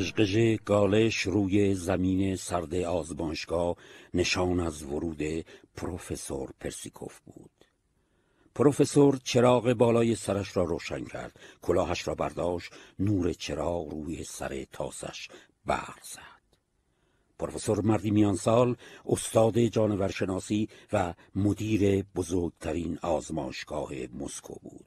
قژقژ گالش روی زمین سرد آزمایشگاه نشان از ورود پروفسور پرسیکوف بود. پروفسور چراغ بالای سرش را روشن کرد، کلاهش را برداشت، نور چراغ روی سر تاسش برق زد. پروفسور مردی میان سال، استاد جانورشناسی و مدیر بزرگترین آزمایشگاه مسکو بود.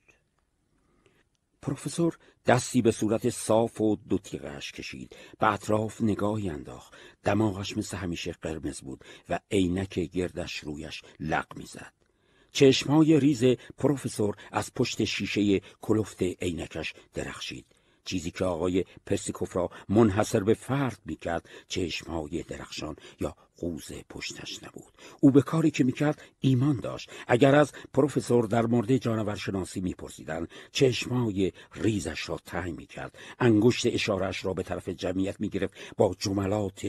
پروفسور دستی به صورت صاف و دو تیغش کشید، به اطراف نگاهی انداخت. دماغش مثل همیشه قرمز بود و عینک گردش رویش لق میزد. چشمهای ریز پروفسور از پشت شیشه کلفت عینکش درخشید، چیزی که آقای پرسیکوف را منحصر به فرد میکرد چشمهای درخشان یا قوز پشتش نبود. او به کاری که میکرد ایمان داشت. اگر از پروفسور در مورد جانورشناسی میپرسیدن، چشمهای ریزش را تنگ میکرد، انگشت اشارهش را به طرف جمعیت میگرفت، با جملات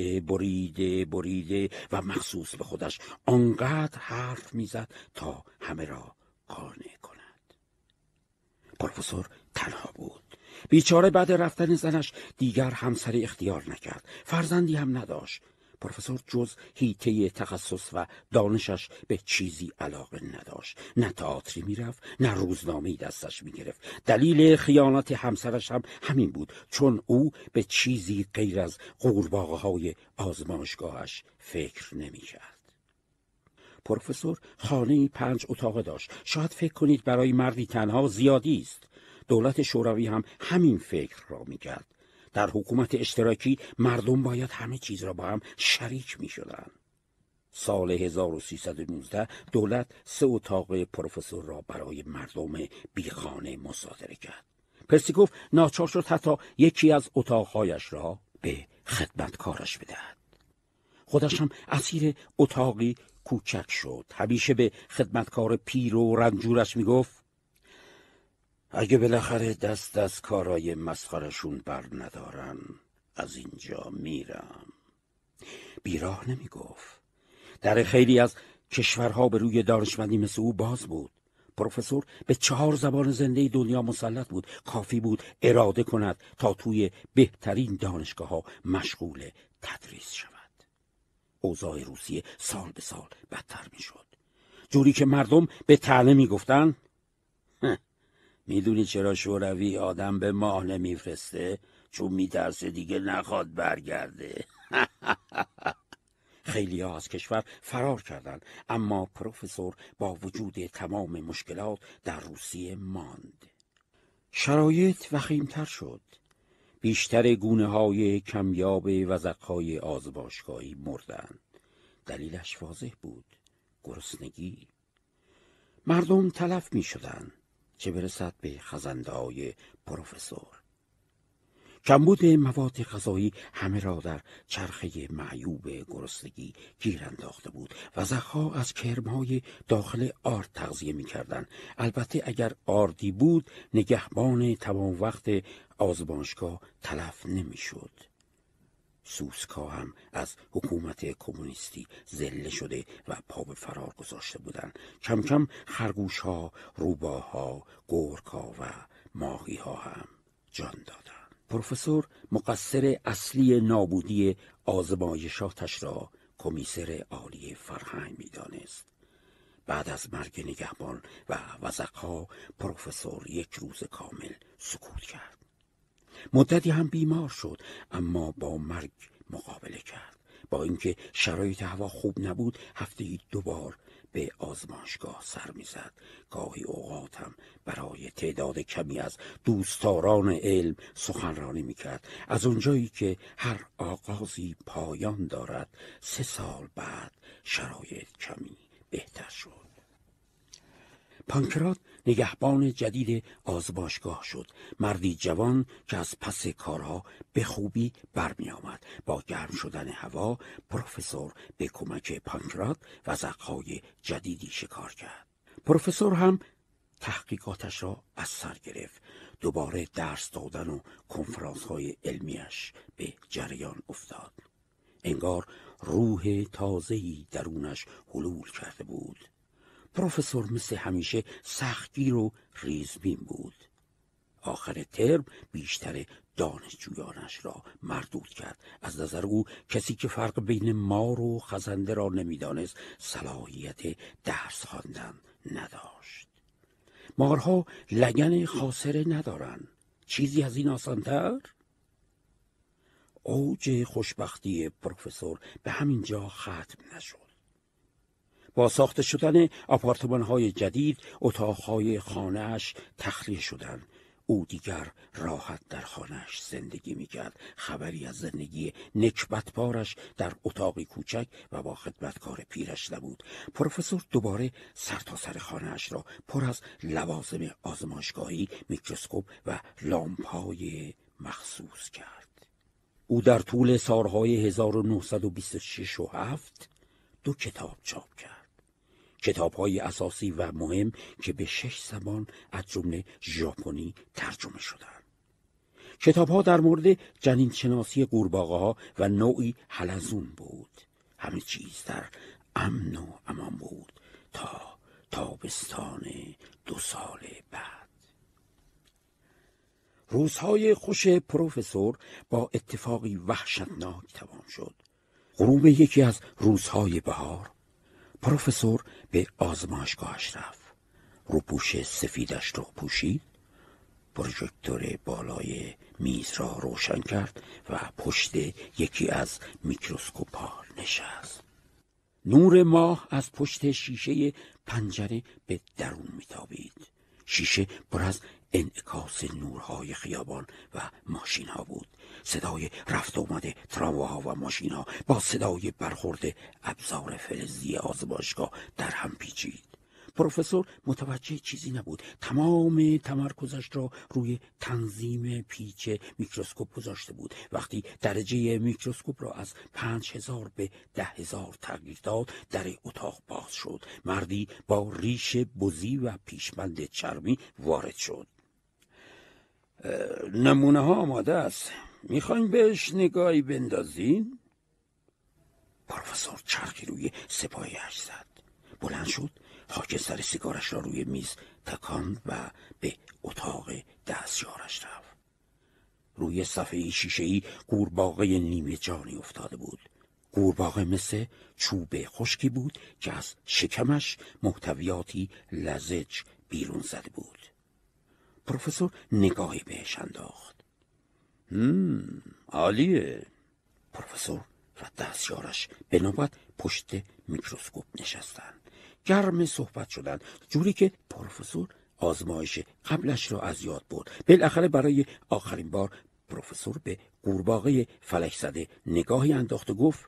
بریده و مخصوص به خودش آنقدر حرف میزد تا همه را قانع کند. پروفسور تنها بود. بیچاره بعد رفتن زنش دیگر همسری اختیار نکرد، فرزندی هم نداشت. پروفسور جز حیطه تخصص و دانشش به چیزی علاقه نداشت. نه تئاتری میرفت، نه روزنامه‌ای دستش میگرفت. دلیل خیانت همسرش هم همین بود، چون او به چیزی غیر از قورباغه‌های آزمایشگاهش فکر نمیکرد. پروفسور خانه‌ای 5 اتاقه داشت. شاید فکر کنید برای مردی تنها زیادی است. دولت شوروی هم همین فکر را میکرد. در حکومت اشتراکی مردم باید همه چیز را با هم شریک میشدند. سال 1319 دولت 3 اتاق پروفسور را برای مردم بیخانه مصادره کرد. پرسیکوف ناچار شد حتی یکی از اتاقهایش را به خدمتکارش بدهد. خودش هم اسیر اتاقی کوچک شد. همیشه به خدمتکار پیر و رنجورش میگفت: اگه بالاخره دست از کارای مسخرشون بر ندارن، از اینجا میرم. بیراه نمیگفت. در خیلی از کشورها به روی دانشمندی مثل او باز بود. پروفسور به 4 زبان زنده دنیا مسلط بود. کافی بود اراده کند تا توی بهترین دانشگاه‌ها مشغول تدریس شود. اوضاع روسیه سال به سال بدتر میشد، جوری که مردم به طعنه میگفتن: میدونی چرا شوروی آدم به ماه نمیفرسته؟ چون میترسه دیگه نخواد برگرده. خیلی ها از کشور فرار کردند، اما پروفسور با وجود تمام مشکلات در روسیه ماند. شرایط وخیمتر شد. بیشتر گونه‌های کمیاب وزغ‌های آزمایشگاهی مردند. دلیلش واضح بود: گرسنگی. مردم تلف می‌شدند، چه برسد به خزنده‌های پروفسور. کمبود مواد غذایی همه را در چرخه معیوب گرسنگی گیر انداخته بود. وزغ‌ها از کرم‌های داخل آرد تغذیه می‌کردند. البته اگر آردی بود، نگهبان تمام وقت آزمایشگاه تلف نمی‌شد. سوسک‌ها هم از حکومت کمونیستی ذله شده و پا به فرار گذاشته بودند. کم کم خرگوش‌ها، روباها، گرگ‌ها و ماهی‌ها هم جان دادند. پروفسور مقصر اصلی نابودی آزمایشاتش را کمیسر عالی فرهنگ می‌دانست. بعد از مرگ نگهبان و وزغ‌ها، پروفسور 1 روز کامل سکوت کرد. مدتی هم بیمار شد، اما با مرگ مقابله کرد. با اینکه شرایط هوا خوب نبود، هفته‌ای 2 بار به آزمایشگاه سر می‌زد. گاهی اوقات هم برای تعداد کمی از دوستداران علم سخنرانی می‌کرد. از اونجایی که هر آغازی پایان دارد، 3 سال بعد شرایط کمی بهتر شد. پانکرات نگهبان جدید آزمایشگاه شد. مردی جوان که از پس کارها به خوبی برمی آمد. با گرم شدن هوا، پروفسور به کمک پانکرات وزغ‌های جدیدی شکار کرد. پروفسور هم تحقیقاتش را از سر گرفت. دوباره درس دادن و کنفرانس‌های علمیش به جریان افتاد. انگار روح تازه‌ای درونش حلول کرده بود. پروفسور مثل همیشه سختگیر و ریزبین بود. آخر ترم بیشتر دانشجویانش را مردود کرد. از نظر او کسی که فرق بین مار و خزنده را نمیدانست صلاحیت درس خواندن نداشت. مارها لگن خاصره ندارند. چیزی از این آسان‌تر؟ اوج خوشبختی پروفسور به همین جا ختم نشد. با ساخته شدن آپارتمان‌های جدید، اتاق‌های خانه‌اش تخلیه شدند. او دیگر راحت در خانه‌اش زندگی می‌کرد. خبری از زندگی نکبتبارش در اتاقی کوچک و با خدمتکار پیرش نبود. پروفسور دوباره سرتاسر خانه‌اش را پر از لوازم آزمایشگاهی، میکروسکوپ و لامپ‌های مخصوص کرد. او در طول سالهای 1926 و 7 2 کتاب چاپ کرد. کتاب‌های اساسی و مهم که به 6 زبان از جمله ژاپنی ترجمه شدند. کتاب‌ها در مورد جنین‌شناسی قورباغه‌ها و نوعی حلزون بود. همه چیز در امن و امان بود تا تابستان 2 سال بعد. روزهای خوش پروفسور با اتفاقی وحشتناک تمام شد. غروب یکی از روزهای بهار پروفسور به آزمایشگاهش رفت. روپوش سفیدش رو پوشید، پروژکتور بالای میز را روشن کرد و پشت یکی از میکروسکوپ‌ها نشست. نور ماه از پشت شیشه پنجره به درون میتابید. شیشه پر از انعکاس نورهای خیابان و ماشین‌ها بود. صدای رفت آمد ترامواها و ماشین‌ها با صدای برخورد ابزار فلزی آزمایشگاه در هم پیچید. پروفسور متوجه چیزی نبود. تمام تمرکزش را روی تنظیم پیچ میکروسکوپ گذاشته بود. وقتی درجه میکروسکوپ را از 5000 به 10000 تغییر داد، در اتاق باز شد. مردی با ریش بزی و پیشبند چرمی وارد شد. نمونه ها آماده است. میخواین بهش نگاهی بندازین؟ پروفسور چرخی روی سپایه‌اش زد. بلند شد، خاکستر سیگارش را روی میز تکاند و به اتاق دستیارش رفت. روی صفحه شیشه‌ای قورباغه نیمه جانی افتاده بود. قورباغه مثل چوب خشکی بود که از شکمش محتویاتی لزج بیرون زده بود. پروفسور نگاهی بهش انداخت. عالیه. پروفسور و دستیارش به نوبت پشت میکروسکوپ نشستند. گرم صحبت شدند، جوری که پروفسور آزمایش قبلش را از یاد برد. بالاخره برای آخرین بار پروفسور به قورباغه فلک زده نگاهی انداخت و گفت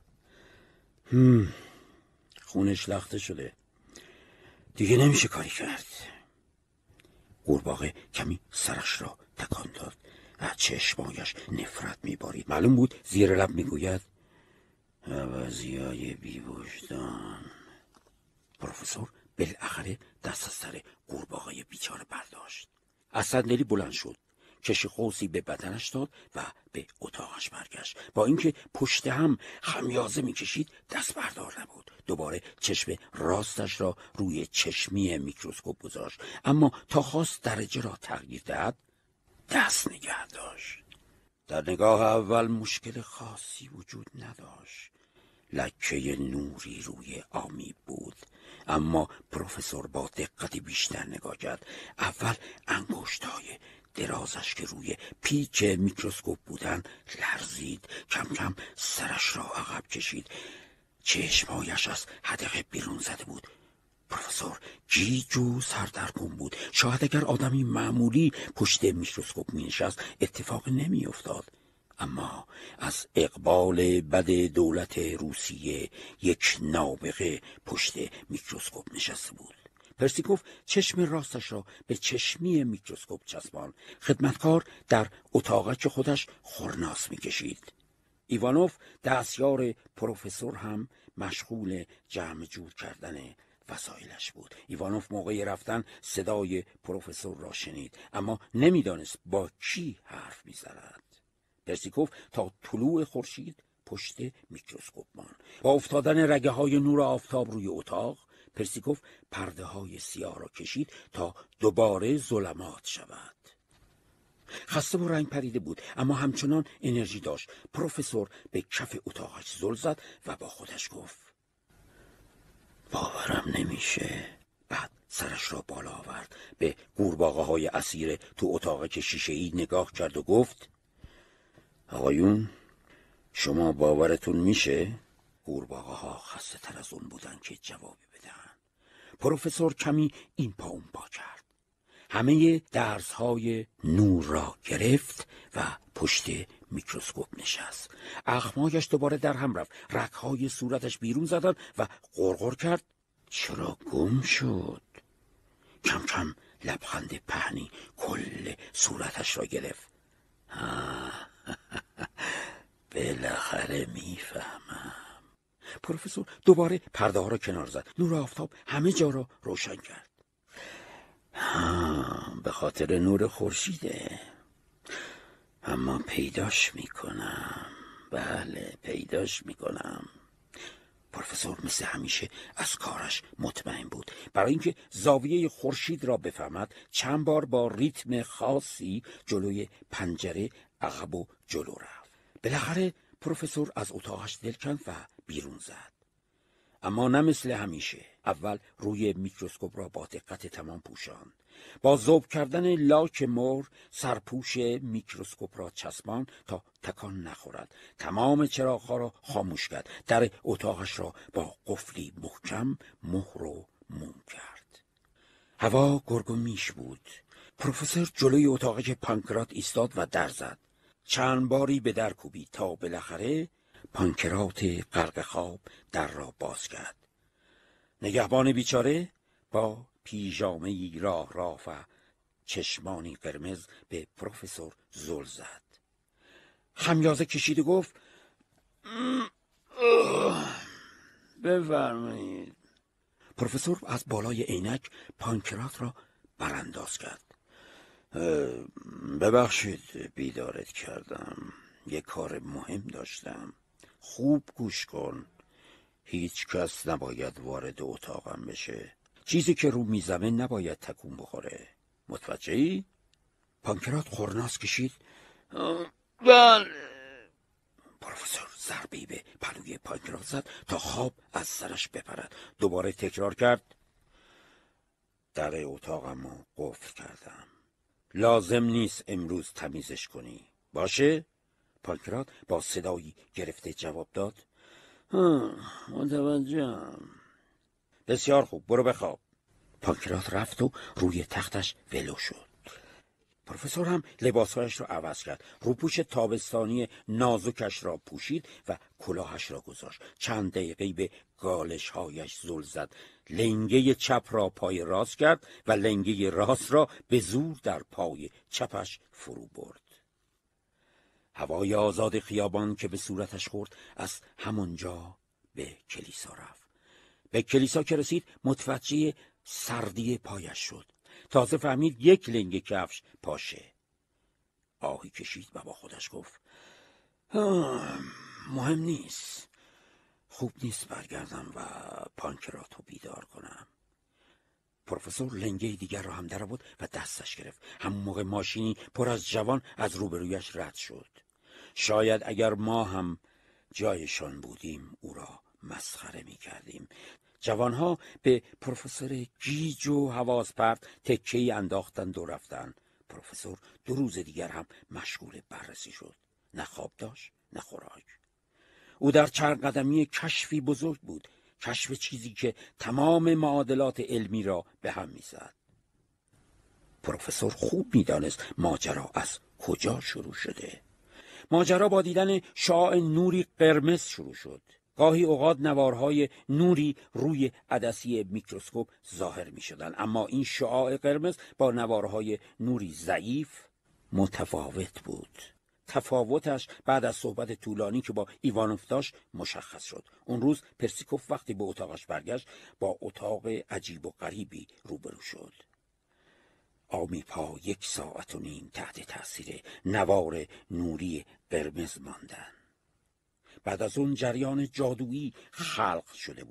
خونش لخته شده، دیگه نمیشه کاری کرد. قورباغه کمی سرش را تکان داد و چشمایش نفرت میبارید. معلوم بود زیر لب میگوید عوضیای بی‌وجدان. پروفسور بالاخره دست از سر قورباغه بیچاره برداشت. از صندلی بلند شد، کش قوسی به بدنش داد و به اتاقش برگشت. با اینکه پشت هم خمیازه میکشید، دست بردار نبود. دوباره چشم راستش را روی چشمی میکروسکوپ گذاشت، اما تا خواست درجه را تغییر دهد دست نگه داشت. در نگاه اول مشکل خاصی وجود نداشت. لکه نوری روی آمیب بود، اما پروفسور با دقت بیشتر نگاه کرد. اول انگشت‌های درازش که روی پیچ میکروسکوپ بودن لرزید. کم کم سرش را عقب کشید. چشمایش از حدقه بیرون زده بود. پروفسور گیج و سردرگم بود. شاید اگر آدمی معمولی پشت میکروسکوپ می نشست اتفاق نمی افتاد. اما از اقبال بد دولت روسیه یک نابغه پشت میکروسکوپ نشسته بود. پرسیکوف چشم راستش را به چشمی میکروسکوپ چسبان. خدمتکار در اتاقک خودش خرناس میکشید. ایوانوف دستیار پروفسور هم مشغول جمع جور کردن وسایلش بود. ایوانوف موقع رفتن صدای پروفسور را شنید، اما نمیدانست با کی حرف میزند. پرسیکوف تا طلوع خورشید پشت میکروسکوپ ماند. با افتادن رگه های نور آفتاب روی اتاق، پرسیکوف پرده های سیاه را کشید تا دوباره ظلمات شود. خسته و رنگ پریده بود اما همچنان انرژی داشت. پروفسور به کف اتاقش زل زد و با خودش گفت باورم نمیشه. بعد سرش را بالا آورد، به قورباغه‌های اسیر تو اتاق شیشه‌ای نگاه کرد و گفت آقایون شما باورتون میشه؟ قورباغه‌ها خسته تر از اون بودن که جوابی بدن. پروفسور کمی این پا اون پا کرد. همه درس‌های نور را گرفت و پشت میکروسکوپ نشست. اخمایش دوباره در هم رفت. رگ‌های صورتش بیرون زدن و غرغر کرد چرا گم شد؟ کم کم لبخند پهنی کل صورتش را گرفت. بالاخره میفهمم. پروفسور دوباره پرده ها را کنار زد. نور آفتاب همه جا را روشن کرد. به خاطر نور خورشیده. اما پیداش میکنم. بله پیداش میکنم. پروفسور مثل همیشه از کارش مطمئن بود. برای اینکه زاویه خورشید را بفهمد چند بار با ریتم خاصی جلوی پنجره عقب و جلو رفت. بالاخره پروفسور از اتاقش دل کند و بیرون زد. اما نه مثل همیشه. اول روی میکروسکوپ را با دقت تمام پوشاند. با ذوب کردن لاک مر سرپوش میکروسکوپ را چسبان تا تکان نخورد. تمام چراغ‌ها را خاموش کرد. در اتاقش را با قفلی محکم مهر و موم کرد. هوا گرگ و میش بود. پروفسور جلوی اتاق پانکرات ایستاد و در زد. چند باری به در کوبید تا بالاخره پانکرات غرق خواب در را باز کرد. نگهبان بیچاره با پیژامه‌ای راه و چشمانی قرمز به پروفسور زل زد. خمیازه کشید و گفت بفرمایید. پروفسور از بالای عینک پانکرات را برانداز کرد. ببخشید بیدارت کردم. یه کار مهم داشتم. خوب گوش کن. هیچ کس نباید وارد اتاقم بشه. چیزی که رو میزمه نباید تکون بخوره. متوجهی؟ پانکرات خورناس کشید. بله. پروفسور ضربه‌ای به پلوی پانکرات زد تا خواب از سرش بپرد. دوباره تکرار کرد. در اتاقمو قفل کردم. لازم نیست امروز تمیزش کنی. باشه؟ پانکرات با صدایی گرفته جواب داد. متوجهم. بسیار خوب برو بخواب. پانکرات رفت و روی تختش ولو شد. پروفسور هم لباسهایش را عوض کرد. روپوش تابستانی نازکش را پوشید و کلاهش را گذاشت. چند دقیقه به گالش‌هایش زل زد. لنگه چپ را پای راست کرد و لنگه راست را به زور در پای چپش فرو برد. هوای آزاد خیابان که به صورتش خورد از همانجا به کلیسا رفت. به کلیسا که رسید متوجه سردی پایش شد. تازه فهمید یک لنگ کفش پاشه. آهی کشید و با خودش گفت مهم نیست. خوب نیست برگردم و پانکراتو بیدار کنم. پروفسور لنگه دیگر را هم در آورد و دستش گرفت. همون موقع ماشینی پر از جوان از روبرویش رد شد. شاید اگر ما هم جایشان بودیم او را مسخره می کردیم. جوانها به پروفسور گیج و حواس پرت تکه‌ای انداختند و رفتن. پروفسور 2 روز دیگر هم مشغول بررسی شد. نه خواب داشت نه خوراک. او در چند قدمی کشفی بزرگ بود. کشف چیزی که تمام معادلات علمی را به هم می‌زد. پروفسور خوب می‌دانست ماجرا از کجا شروع شده. ماجرا با دیدن شعاع نوری قرمز شروع شد. گاهی اوقات نوارهای نوری روی عدسی میکروسکوپ ظاهر می شدن. اما این شعاع قرمز با نوارهای نوری ضعیف متفاوت بود. تفاوتش بعد از صحبت طولانی که با ایوانوف داشت مشخص شد. اون روز پرسیکوف وقتی به اتاقش برگشت با اتاق عجیب و غریبی روبرو شد. آمیپا 1.5 ساعت تحت تاثیر نوار نوری قرمز ماندن. بعد از اون جریان جادویی خلق شده بود.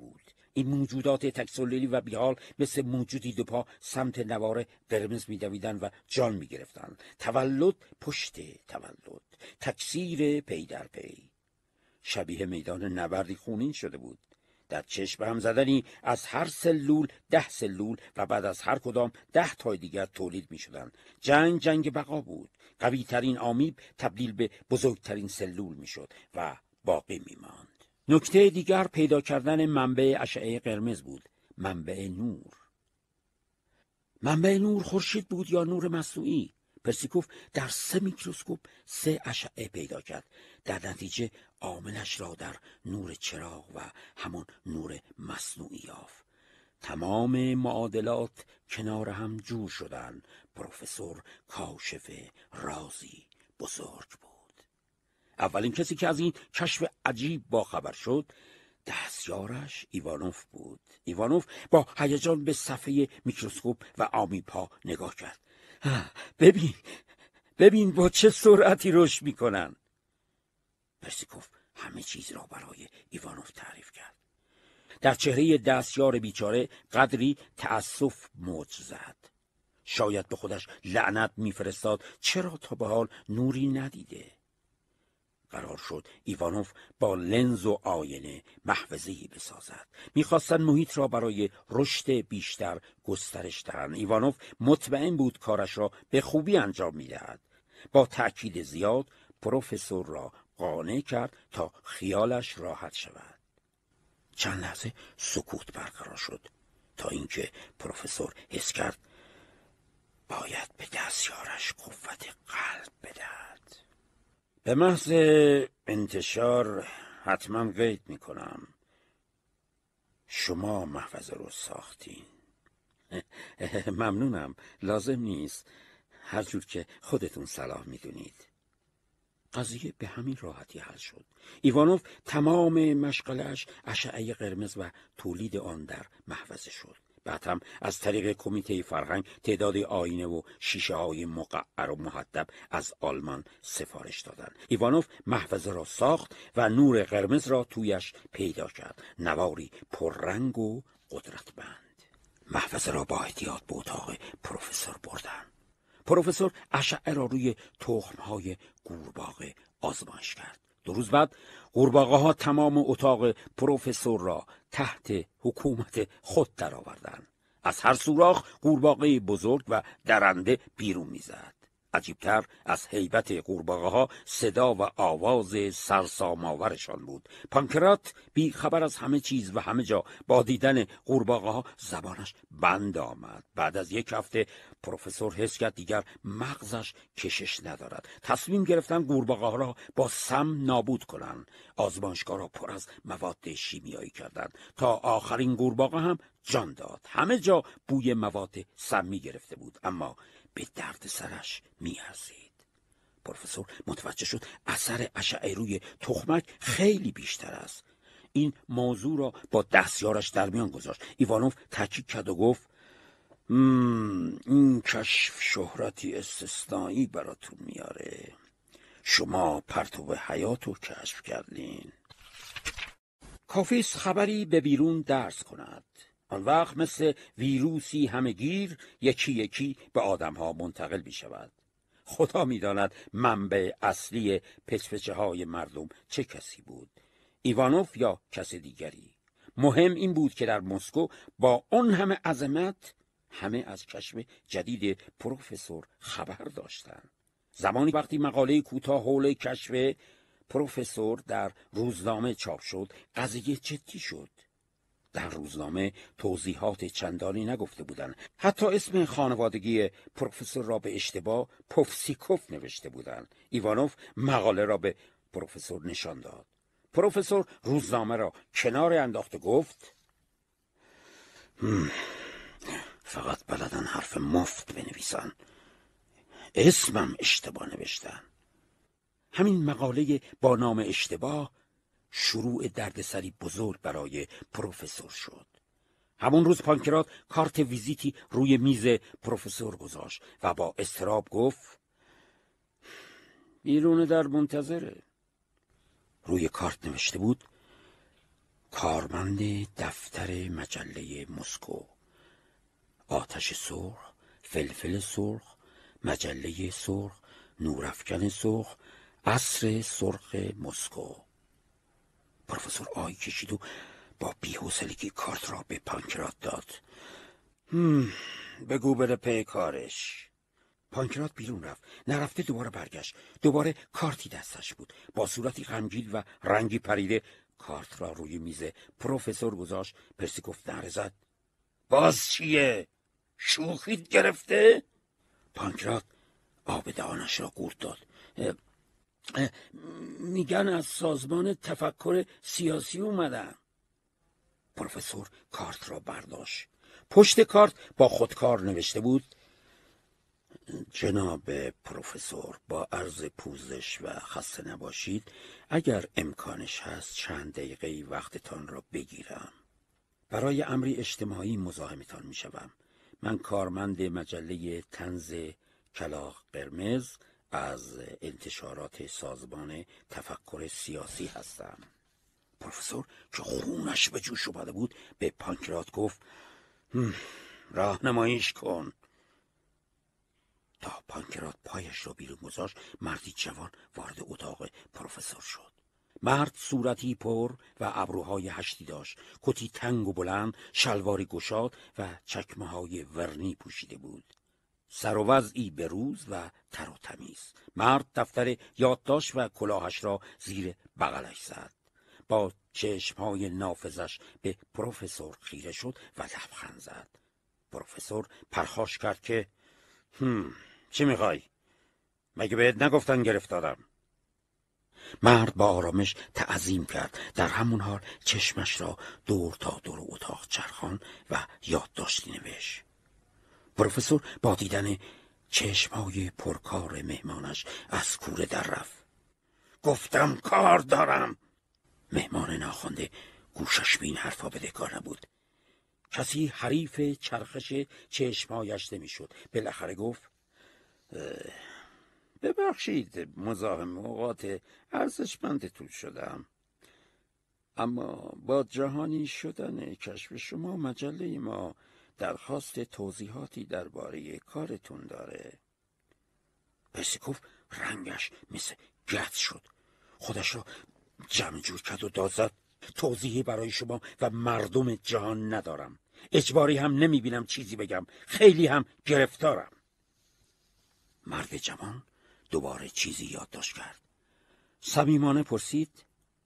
این موجودات تک‌سلولی و بیحال مثل موجودی دوپا سمت نوار قرمز می‌دویدند و جان می‌گرفتند. تولد پشت تولد، تکثیر پی در پی. شبیه میدان نبردی خونین شده بود. در چشم هم زدنی از هر سلول 10 سلول و بعد از هر کدام 10 تای دیگر تولید می شدن. جنگ بقا بود. قوی ترین آمیب تبدیل به بزرگترین سلول می شد و باقی می ماند. نکته دیگر پیدا کردن منبع اشعه قرمز بود. منبع نور. منبع نور خورشید بود یا نور مصنوعی؟ پرسیکوف در 3 میکروسکوپ 3 اشعه پیدا کرد. در نتیجه عاملش را در نور چراغ و همان نور مصنوعی یافت. تمام معادلات کنار هم جور شدند. پروفسور کاشف رازی بزرگ بود. اولین کسی که از این کشف عجیب باخبر شد دستیارش ایوانوف بود. ایوانوف با هیجان به صفحه میکروسکوپ و آمیب‌ها نگاه کرد. ببین با چه سرعتی رشد میکنن. پرسیکوف همه چیز را برای ایوانوف تعریف کرد. در چهره دستیار بیچاره قدری تأسف موج زد. شاید به خودش لعنت میفرستاد چرا تا به حال نوری ندیده. قرار شد ایوانوف با لنز و آینه محفظه‌ای بسازد. می‌خواستند محیط را برای رشد بیشتر گسترش دهند. ایوانوف مطمئن بود کارش را به خوبی انجام می‌دهد. با تأکید زیاد پروفسور را قانع کرد تا خیالش راحت شود. چند لحظه سکوت برقرار شد تا اینکه پروفسور حس کرد باید به دستیارش قوت قلب بدهد. به محض انتشار حتما قید میکنم شما محفظه رو ساختین. ممنونم، لازم نیست، هر جور که خودتون صلاح میدونید. قضیه به همین راحتی حل شد. ایوانوف تمام مشغله‌اش اشعه قرمز و تولید آن در محفظه شد. بعد هم از طریق کمیته فرهنگ تعداد آینه و شیشه های مقعر و محدب از آلمان سفارش دادند. ایوانوف محفظه را ساخت و نور قرمز را تویش پیدا کرد. نواری پررنگ و قدرتمند. محفظه را با احتیاط به اتاق پروفسور بردند. پروفسور اشعه را روی تخم‌های قورباغه آزمایش کرد. 2 روز بعد قورباغه‌ها تمام اتاق پروفسور را تحت حکومت خود درآوردند. از هر سوراخ قورباغه بزرگ و درنده بیرون می‌زد. عجیبتر از هیبت قورباغه‌ها صدا و آواز سرسام‌آورشان بود. پانکرات بی خبر از همه چیز و همه جا با دیدن قورباغه‌ها زبانش بند آمد. بعد از 1 هفته پروفسور حس کرد دیگر مغزش کشش ندارد. تصمیم گرفتن قورباغه‌ها را با سم نابود کنند. آزمایشگاه را پر از مواد شیمیایی کردند تا آخرین قورباغه هم جان داد. همه جا بوی مواد سمی گرفته بود، اما به درد سرش می‌ارزید. پروفسور متوجه شد اثر اشعه روی تخمک خیلی بیشتر است. این موضوع را با دستیارش در میان گذاشت. ایوانوف تاکید کرد و گفت این کشف شهرتی استثنایی براتون میاره. شما پرتو حیات رو کشف کردین. کافیست خبری به بیرون درس کند. آن وقت مثل ویروسی همه‌گیر یکی یکی به آدم‌ها منتقل می‌شود. خدا می‌داند منبع اصلی پچ‌پچه های مردم چه کسی بود، ایوانوف یا کس دیگری. مهم این بود که در مسکو با اون همه عظمت همه از کشف جدید پروفسور خبر داشتند. زمانی وقتی مقاله کوتاه حول کشف پروفسور در روزنامه چاپ شد، قضیه جدی شد. در روزنامه توضیحات چندانی نگفته بودند. حتی اسم خانوادگی پروفسور را به اشتباه پوفسیکوف نوشته بودند. ایوانوف مقاله را به پروفسور نشان داد. پروفسور روزنامه را کنار انداخت و گفت فقط بلدن حرف مفت بنویسن، اسمم اشتباه نوشتن. همین مقاله با نام اشتباه شروع دردسری بزرگ برای پروفسور شد. همون روز پانکرات کارت ویزیتی روی میز پروفسور گذاشت و با اضطراب گفت بیرون در منتظره. روی کارت نوشته بود کارمند دفتر مجله مسکو. آتش سرخ، فلفل سرخ، مجله سرخ، نورافکن سرخ، عصر سرخ مسکو. پروفسور آهی کشید و با بی‌حوصلگی کارت را به پانکرات داد. بگو بره پی کارش. پانکرات بیرون رفت. نرفته دوباره برگشت. دوباره کارتی دستش بود. با صورتی غمگین و رنگی پریده کارت را روی میز پروفسور گذاشت. پرسیکوف نعره زد. باز چیه؟ شوخیت گرفته؟ پانکرات آب دهانش را قورت داد. میگن از سازمان تفکر سیاسی اومدن. پروفسور کارت را برداشت. پشت کارت با خودکار نوشته بود: جناب پروفسور، با عرض پوزش و خسته نباشید، اگر امکانش هست چند دقیقه وقتتان را بگیرم. برای امری اجتماعی مزاحمتان می شوم. من کارمند مجله طنز کلاغ قرمز از انتشارات سازمان تفکر سیاسی هستم. پروفسور که خونش به جوش اومده بود به پانکرات گفت: راهنماییش کن. تا پانکرات پایش را بیرون گذاشت، مردی جوان وارد اتاق پروفسور شد. مرد صورتی پر و ابروهای هشتی داشت، کتی تنگ و بلند، شلواری گشاد و چکمه‌های ورنی پوشیده بود. سر و وضعی به روز و تر و تمیز. مرد دفتر یادداشت و کلاهش را زیر بغلش زد. با چشمهای نافذش به پروفسور خیره شد و لبخند زد. پروفسور پرخاش کرد که چی میخوای؟ مگه بهت نگفتن گرفتارم؟ مرد با آرامش تعظیم کرد. در همون حال چشمش را دور تا دور اتاق چرخان و یادداشتی نوشت. پروفسور با دیدن چشمهای پرکار مهمانش از کوره در رفت. گفتم کار دارم. مهمان ناخوانده گوشش به این حرفا بدهکار نبود. کسی حریف چرخش چشمهایش نمیشد. بالاخره گفت: ببخشید مزاحم اوقات ارزشمندتون شدم، اما با جهانی شدن کشف شما مجله ما درخواست توضیحاتی درباره کارتون داره. پرسیکوف رنگش مثل گچ شد. خودش را جمع جور کرد و داد زد: توضیحی برای شما و مردم جهان ندارم. اجباری هم نمیبینم چیزی بگم. خیلی هم گرفتارم. مرد جوان دوباره چیزی یادداشت کرد. صمیمانه پرسید: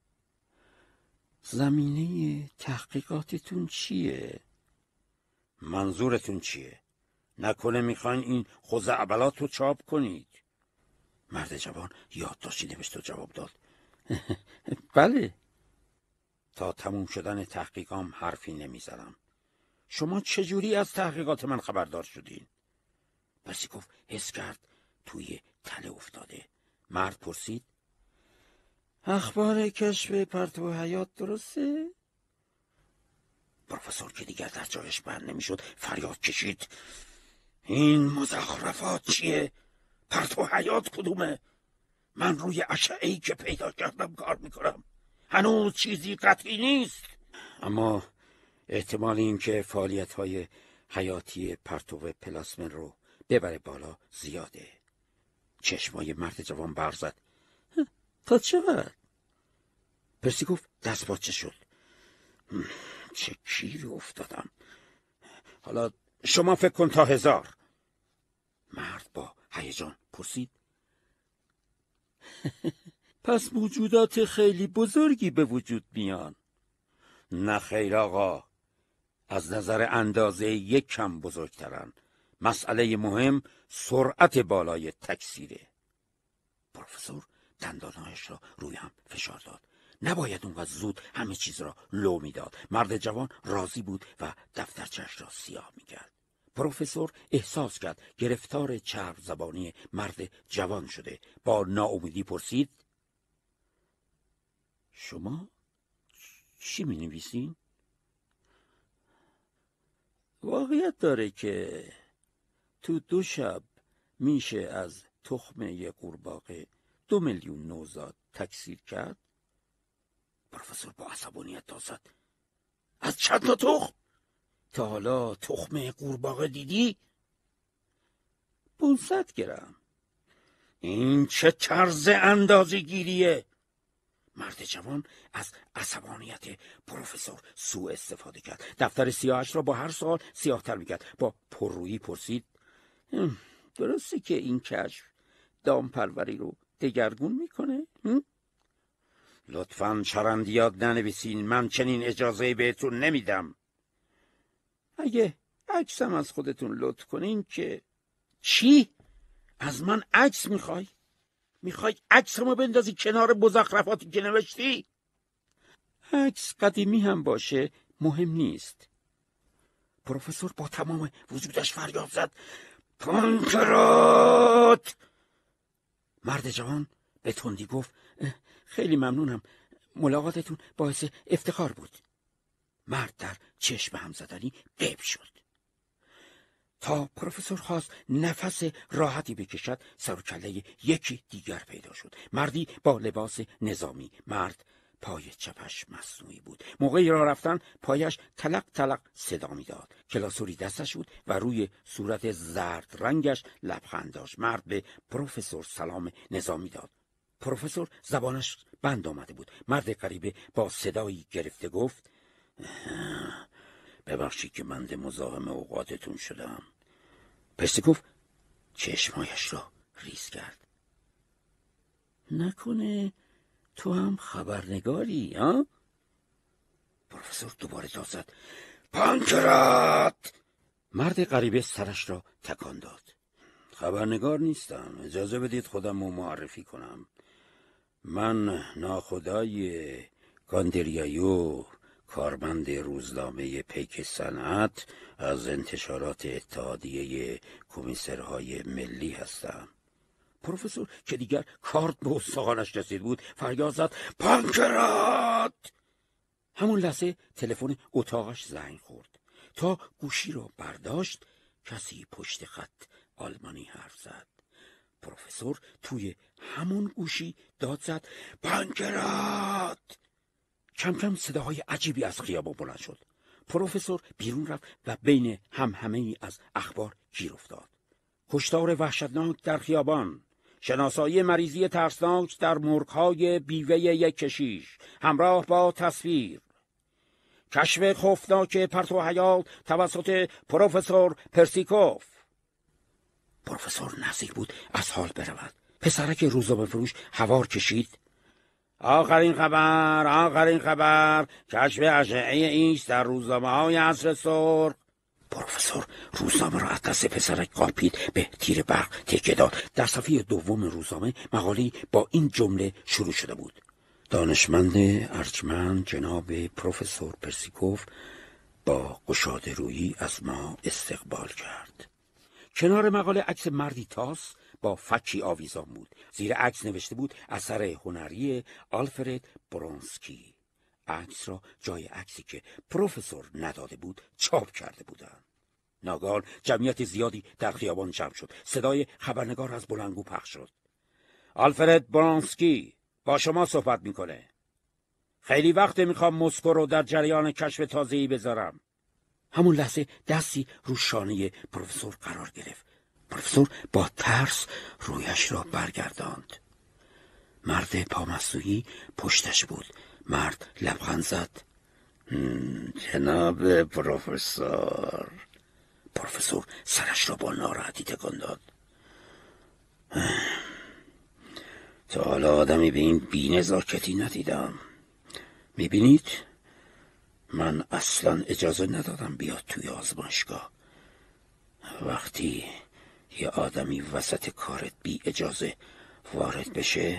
زمینه تحقیقاتتون چیه؟ منظورتون چیه؟ نکنه میخواین این خزعبلات رو چاپ کنید؟ مرد جوان یادداشتی نوشت و جواب داد: بله. تا تموم شدن تحقیقام حرفی نمیزنم. شما چجوری از تحقیقات من خبردار شدین؟ پرسیکوف حس کرد توی تله افتاده. مرد پرسید: اخبار کشف پرتو حیات درسته؟ پروفسور که دیگر در جایش بند نمیشد فریاد کشید: این مزخرفات چیه؟ پرتو حیات کدومه؟ من روی اشعه‌ای که پیدا کردم کار میکنم. هنوز چیزی قطعی نیست. اما احتمال این که فعالیت‌های حیاتی پرتو پلاسمن رو ببره بالا زیاده. چشمای مرد جوان برق زد: تا چقدر؟ پرسیکوف دست باچه شد. چه گیری افتادم. حالا شما فکر کن تا 1000. مرد با هیجان پرسید: پس موجودات خیلی بزرگی به وجود میان؟ نه خیر آقا، از نظر اندازه یک کم بزرگترن. مسئله مهم سرعت بالای تکثیره. پروفسور دندانهایش را روی هم فشار داد. نباید اونقدر زود همه چیز را لو میداد. مرد جوان راضی بود و دفترچه‌اش را سیاه میکرد. پروفسور احساس کرد گرفتار چرب زبانی مرد جوان شده. با ناامیدی پرسید: شما چی می نویسین؟ واقعیت داره که تو 2 شب میشه از تخم یک قورباغه 2 میلیون نوزاد تکثیر کرد؟ پروفسور پروفسور با عصبانیت داد زد: از چند تا تخم؟ تا حالا تخم قورباغه دیدی؟ 500 گرم. این چه طرز اندازه‌گیریه؟ مرد جوان از عصبانیت پروفسور سوء استفاده کرد. دفتر سیاهش را با هر سوال سیاه‌تر می‌کرد. با پررویی پرسید: درسته که این کشف دامپروری رو دگرگون میکنه؟ لطفاً چرندیات ننویسین، من چنین اجازه بهتون نمیدم. اگه عکسم از خودتون لطف کنین که. چی؟ از من عکس میخوای؟ میخوای عکسمو بندازی کنار مزخرفاتی که نوشتی؟ عکس قدیمی هم باشه مهم نیست. پروفسور با تمام وجودش فریاد زد: پانکرات! مرد جوان به تندی گفت: خیلی ممنونم، ملاقاتتون باعث افتخار بود. مرد در چشم هم زدنی غیب شد. تا پروفسور خواست نفس راحتی بکشد، سر و کله یکی دیگر پیدا شد. مردی با لباس نظامی. مرد پای چپش مصنوعی بود. موقعی راه رفتن پایش تلق تلق صدا میداد. کلاسوری دستش بود و روی صورت زرد رنگش لبخند داشت. مرد به پروفسور سلام نظامی داد. پروفسور زبانش بند آمده بود. مرد غریبه با صدایی گرفته گفت: ببخشید که بنده مزاحم اوقاتتون شدم. پرسیکوف چشمایش را ریز کرد. نکنه تو هم خبرنگاری، ها؟ پروفسور دوباره داد زد: پانکرات! مرد غریبه سرش را تکان داد. خبرنگار نیستم، اجازه بدید خودم رو معرفی کنم. من ناخدای گاندریایو، کارمند روزنامه پیک صنعت، از انتشارات اتحادیه کمیسرهای ملی هستم. پروفسور که دیگر کارد به استخوانش رسید بود فریاد زد: پانکرات! همون لحظه تلفن اتاقش زنگ خورد. تا گوشی را برداشت کسی پشت خط آلمانی حرف زد. پروفسور توی همون گوشی داد زد: پانکرات! کم کم صداهای عجیبی از خیابان بلند شد. پروفسور بیرون رفت و بین همهمه‌ای از اخبار گیر افتاد. کشتار وحشتناک در خیابان، شناسایی مریضی ترسناک در مرغ‌های بیوه یک کشیش همراه با تصویر، کشف خوفناک پرتو حیات توسط پروفسور پرسیکوف. پروفسور نزدیک بود از حال برود. پسرک روزنامه فروش هوار کشید: آخرین خبر کشف اشعه ایکس در روزنامه‌های عصر سرخ. پروفسور روزنامه را از دست پسرک قاپید، به تیر برق تکیه داد. در صفحه دوم روزنامه مقاله‌ای با این جمله شروع شده بود: دانشمند ارجمند جناب پروفسور پرسیکوف با گشاده رویی از ما استقبال کرد. کنار مقاله عکس مردی تاس با فکی آویزان بود. زیر عکس نوشته بود: اثر هنری آلفرد برونسکی. عکس را جای عکسی که پروفسور نداده بود چاپ کرده بودند. ناگهان جمعیت زیادی در خیابان جمع شد. صدای خبرنگار از بلندگو پخش شد: آلفرد برونسکی با شما صحبت میکنه. خیلی وقت میخوام مسکو رو در جریان کشف تازه‌ای بذارم. همون لحظه دستی رو شانه پروفسور قرار گرفت. پروفسور با ترس رویش را برگرداند. مرد پامصنوعی پشتش بود. مرد لبخند زد: جناب پروفسور. پروفسور سرش را با ناراحتی تکان داد. تا حالا آدمی به این بی‌نزاکتی ندیدم. میبینید؟ من اصلا اجازه ندادم بیاد توی آزمایشگاه. وقتی یه آدمی وسط کارت بی اجازه وارد بشه،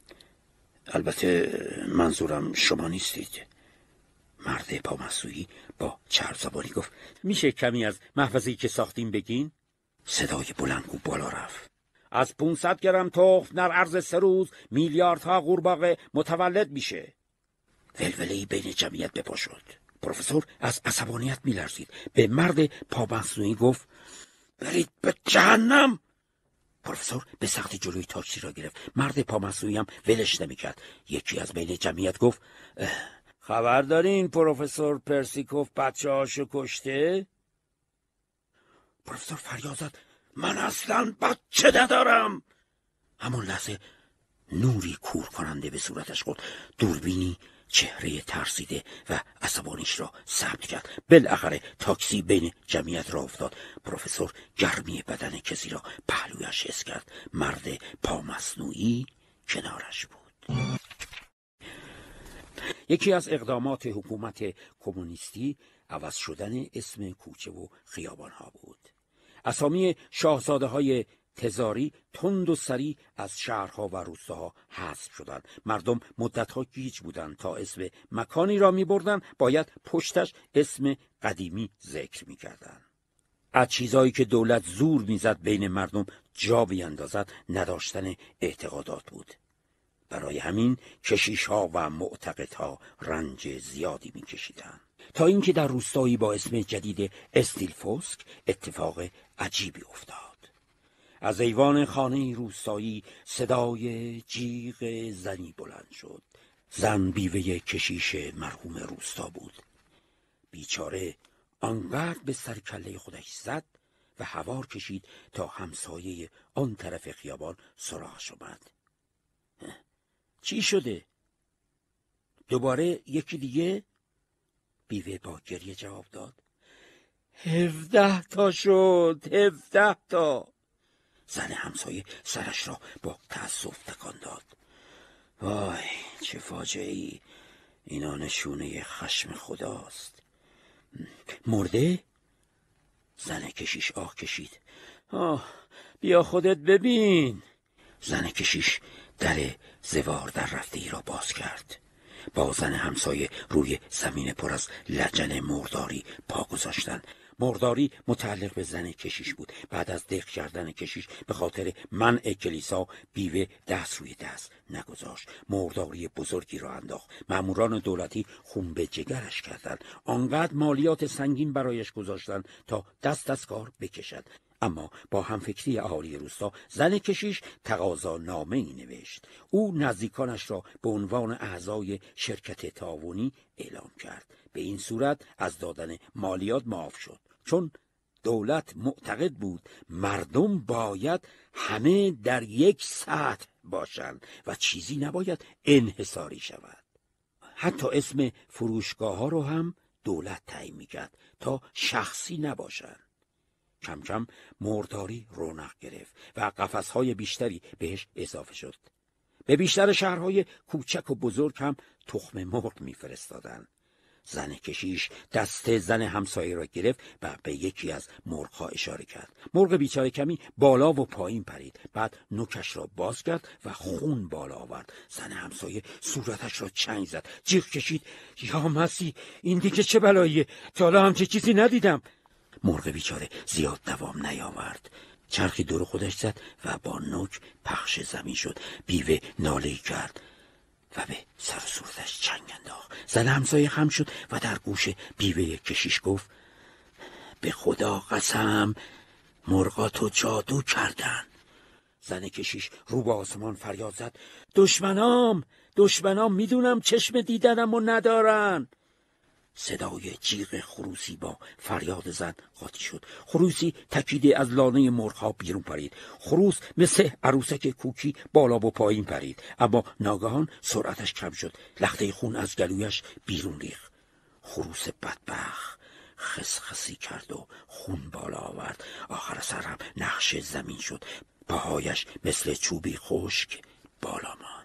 البته منظورم شما نیستید. مرد پامصنوعی با چرب‌زبانی گفت: میشه کمی از محفظه‌ای که ساختیم بگین؟ صدای بلندگو بالا رفت: از 500 گرم تخم در عرض 3 روز میلیاردها قورباغه متولد میشه. ولوله‌ای بین جمعیت به پا شد. پروفسور از عصبانیت میلرزید. به مرد پامصنوعی گفت: برید به جهنم. پروفسور به سختی جلوی تاکسی را گرفت. مرد پامصنوعی هم ولش نمی‌کرد. یکی از بین جمعیت گفت: خبر دارین پروفسور پرسیکوف بچه‌هاشو کشته؟ پروفسور فریاد زد من اصلا بچه ندارم. همون لحظه نوری کور کننده به صورتش خورد. دوربینی چهره ترسیده و عصبانیش را ثبت کرد. بالاخره تاکسی بین جمعیت را افتاد. پروفسور گرمی بدن کسی را پهلویش حس کرد. مرد پامصنوعی کنارش بود. یکی از اقدامات حکومت کمونیستی عوض شدن اسم کوچه و خیابانها بود. اسامی شاهزاده‌های تزاری تند و سریع از شهرها و روستاها حذف شدند. مردم مدتها گیج بودند. تا اسم مکانی را می‌بردند باید پشتش اسم قدیمی ذکر می‌کردند. از چیزایی که دولت زور می‌زد بین مردم جا بیندازد نداشتن اعتقادات بود. برای همین کشیش‌ها و معتقدها رنج زیادی می‌کشیدند. تا اینکه در روستایی با اسم جدید استیلفوسک اتفاق عجیبی افتاد. از ایوان خانه روستایی صدای جیغ زنی بلند شد. زن بیوه کشیش مرحوم روستا بود. بیچاره آنقدر به سر کله خودش زد و هوار کشید تا همسایه آن طرف خیابان سراغش اومد. چی شده؟ دوباره یکی دیگه؟ بیوه با گریه جواب داد 17 تا شد، 17 تا. زن همسایه سرش را با تأسف تکان داد. وای چه فاجعه‌ای، اینا نشونه خشم خداست. مرده؟ زن کشیش آه کشید. بیا خودت ببین. زن کشیش در زوار در رفته ای را باز کرد. با زن همسایه روی زمین پر از لجن مرداری پا گذاشتن. مرداری متعلق به زن کشیش بود. بعد از دق کردن کشیش به خاطر منع کلیسا بیوه دست روی دست نگذاشت. مرداری بزرگی را انداخت. ماموران دولتی خون به جگرش کردند. آنقدر مالیات سنگین برایش گذاشتند تا دست از کار بکشد. اما با همفکری اهالی روستا زن کشیش تقاضا نامه‌ای نوشت. او نزدیکانش را به عنوان اعضای شرکت تعاونی اعلام کرد. به این صورت از دادن مالیات معاف شد. چون دولت معتقد بود مردم باید همه در یک سطح باشند و چیزی نباید انحصاری شود. حتی اسم فروشگاه‌ها رو هم دولت تعیین می‌کرد تا شخصی نباشند. کم کم مرداری رونق گرفت و قفس‌های بیشتری بهش اضافه شد. به بیشتر شهرهای کوچک و بزرگ هم تخم مرغ می‌فرستادند. زن کشیش دست زن همسایه را گرفت و به یکی از مرغ‌ها اشاره کرد. مرغ بیچاره کمی بالا و پایین پرید. بعد نوکش را باز کرد و خون بالا آورد. زن همسایه صورتش را چنگ زد. جیغ کشید یا مسیح، این دیگه چه بلاییه؟ تا حالا همچه چیزی ندیدم. مرغ بیچاره زیاد دوام نیاورد. چرخی دور خودش زد و با نوک پخش زمین شد. بیوه ناله‌ای کرد و به سر و صورتش چنگ انداخت. زن همسایه خم شد و در گوش بیوه کشیش گفت به خدا قسم مرغاتو جادو کردن. زن کشیش رو به آسمان فریاد زد دشمنام میدونم چشم دیدنم و ندارن. صدای جیغ خروسی با فریاد زن قاطی شد. خروسی تکیده از لانه مرغ‌ها بیرون پرید. خروس مثل عروسک کوکی بالا و پایین پرید، اما ناگهان سرعتش کم شد. لخته خون از گلویش بیرون ریخت. خروس بدبخت خسخسی کرد و خون بالا آورد. آخر سر هم نقش زمین شد. پاهایش مثل چوبی خشک بالا ماند.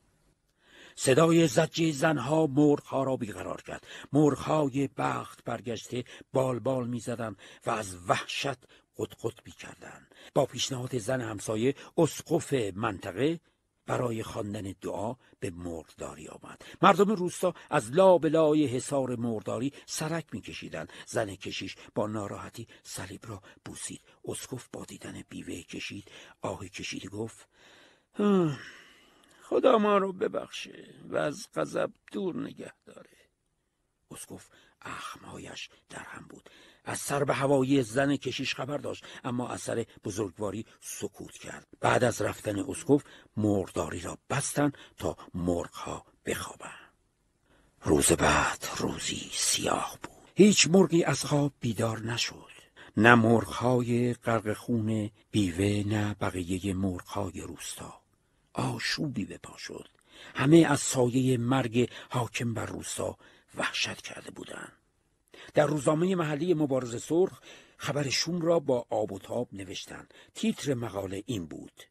صدای زجه زنها مرغ‌ها را بیقرار کرد. مرغ‌های بخت برگشته بال می‌زدند و از وحشت قطقط می‌کردند. با پیشنهاد زن همسایه اسقف منطقه برای خواندن دعا به مرغداری آمد. مردم روستا از لابلای حصار مرغداری سرک می‌کشیدند. زن کشیش با ناراحتی صلیب را بوسید. اسقف با دیدن بیوه کشید آهی کشید گفت خدا ما رو ببخشه و از غضب دور نگه داره. اسقف اخمهایش در هم بود. از سر به هوایی زن کشیش خبر داشت، اما اثر بزرگواری سکوت کرد. بعد از رفتن اسقف مرغداری را بستند تا مرغ‌ها بخوابند. روز بعد روزی سیاه بود. هیچ مرغی از خواب بیدار نشد. نه مرغ‌های غرق خون بیوه، نه بقیه مرغ‌های روستا. آشوبی به پا شد. همه از سایه مرگ حاکم بر روستا وحشت کرده بودند. در روزنامه محلی مبارز سرخ خبر شوم را با آب و تاب نوشتند. تیتر مقاله این بود: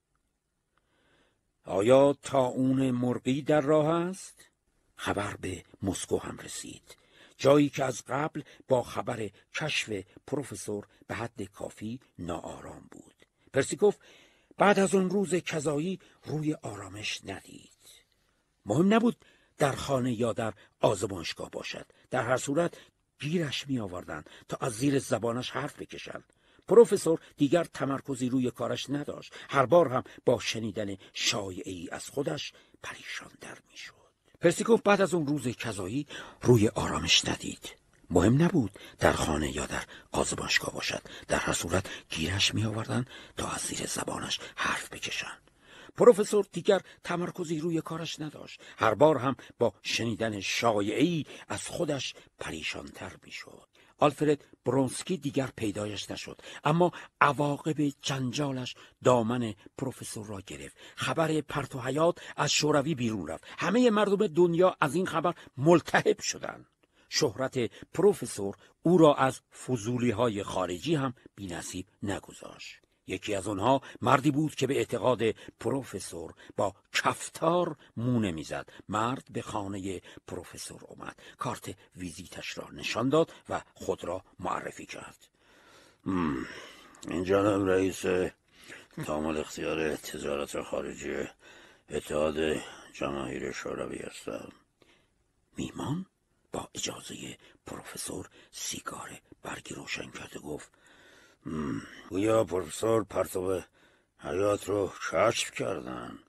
آیا طاعون مرغی در راه است؟ خبر به مسکو هم رسید، جایی که از قبل با خبر کشف پروفسور به حد کافی ناآرام بود. پرسیکوف بعد از اون روز کذایی روی آرامش ندید. مهم نبود در خانه یا در آزمایشگاه باشد، در هر صورت گیرش می آوردن تا از زیر زبانش حرف بکشند. پروفسور دیگر تمرکزی روی کارش نداشت. هر بار هم با شنیدن شایعه‌ای از خودش پریشان در می شد. پرسیکوف بعد از اون روز کذایی روی آرامش ندید. مهم نبود در خانه یا در آزمایشگاه باشد، در هر صورت گیرش می آوردن تا از زیر زبانش حرف بکشند. پروفسور دیگر تمرکزی روی کارش نداشت. هر بار هم با شنیدن شایعه‌ای از خودش پریشان‌تر می‌شد. آلفرد برونسکی دیگر پیدایش نشد، اما عواقب جنجالش دامن پروفسور را گرفت. خبر پرت و حیات از شوروی بیرون رفت. همه مردم دنیا از این خبر ملتهب شدند. شهرت پروفسور او را از فضولی‌های خارجی هم بی‌نصیب نگذاشت. یکی از آنها مردی بود که به اعتقاد پروفسور با کفتار مونه میزد. مرد به خانه پروفسور اومد، کارت ویزیتش را نشان داد و خود را معرفی کرد. این جناب رئیس تمام اختیار تجارت خارجی اتحاد جماهیر شوروی هستم. میمان با اجازه پروفسور سیگار برگی روشن کرده گفت: گویا پروفسور پرتو حیات رو کشف کردن.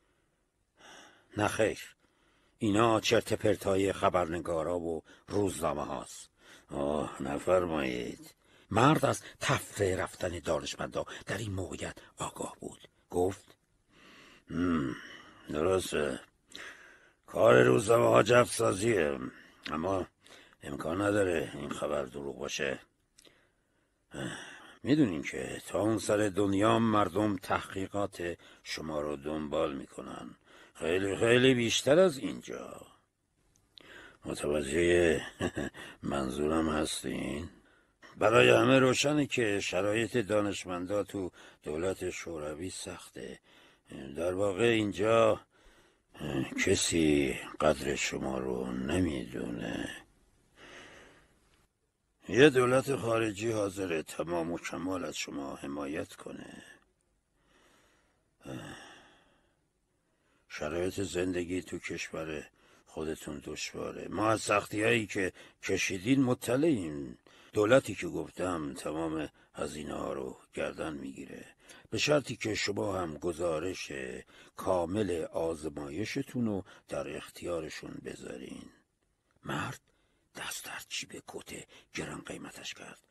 نه خیر، اینا چرت پرتای خبرنگارا و روزنامه هاست. نفرمایید. مرد از تفره رفتن دانشمندا در این موقعیت آگاه بود. گفت: درسته، کار روزنامه ها جفت سازیه، اما امکان نداره این خبر دروغ باشه. میدونین که تا اون سر دنیا مردم تحقیقات شما رو دنبال میکنن، خیلی خیلی بیشتر از اینجا. متوجه منظورم هستین؟ برای همه روشنه که شرایط دانشمندا تو دولت شوروی سخته. در واقع اینجا کسی قدر شما رو نمیدونه. یه دولت خارجی حاضره تمام و کمال از شما حمایت کنه. شرایط زندگی تو کشور خودتون دشواره. ما از سختی هایی که کشیدین مطلعیم. دولتی که گفتم تمام هزینه ها رو گردن میگیره، به شرطی که شما هم گزارش کامل آزمایشتون رو در اختیارشون بذارین. مرد دست در جیب کت گران قیمتش کرد.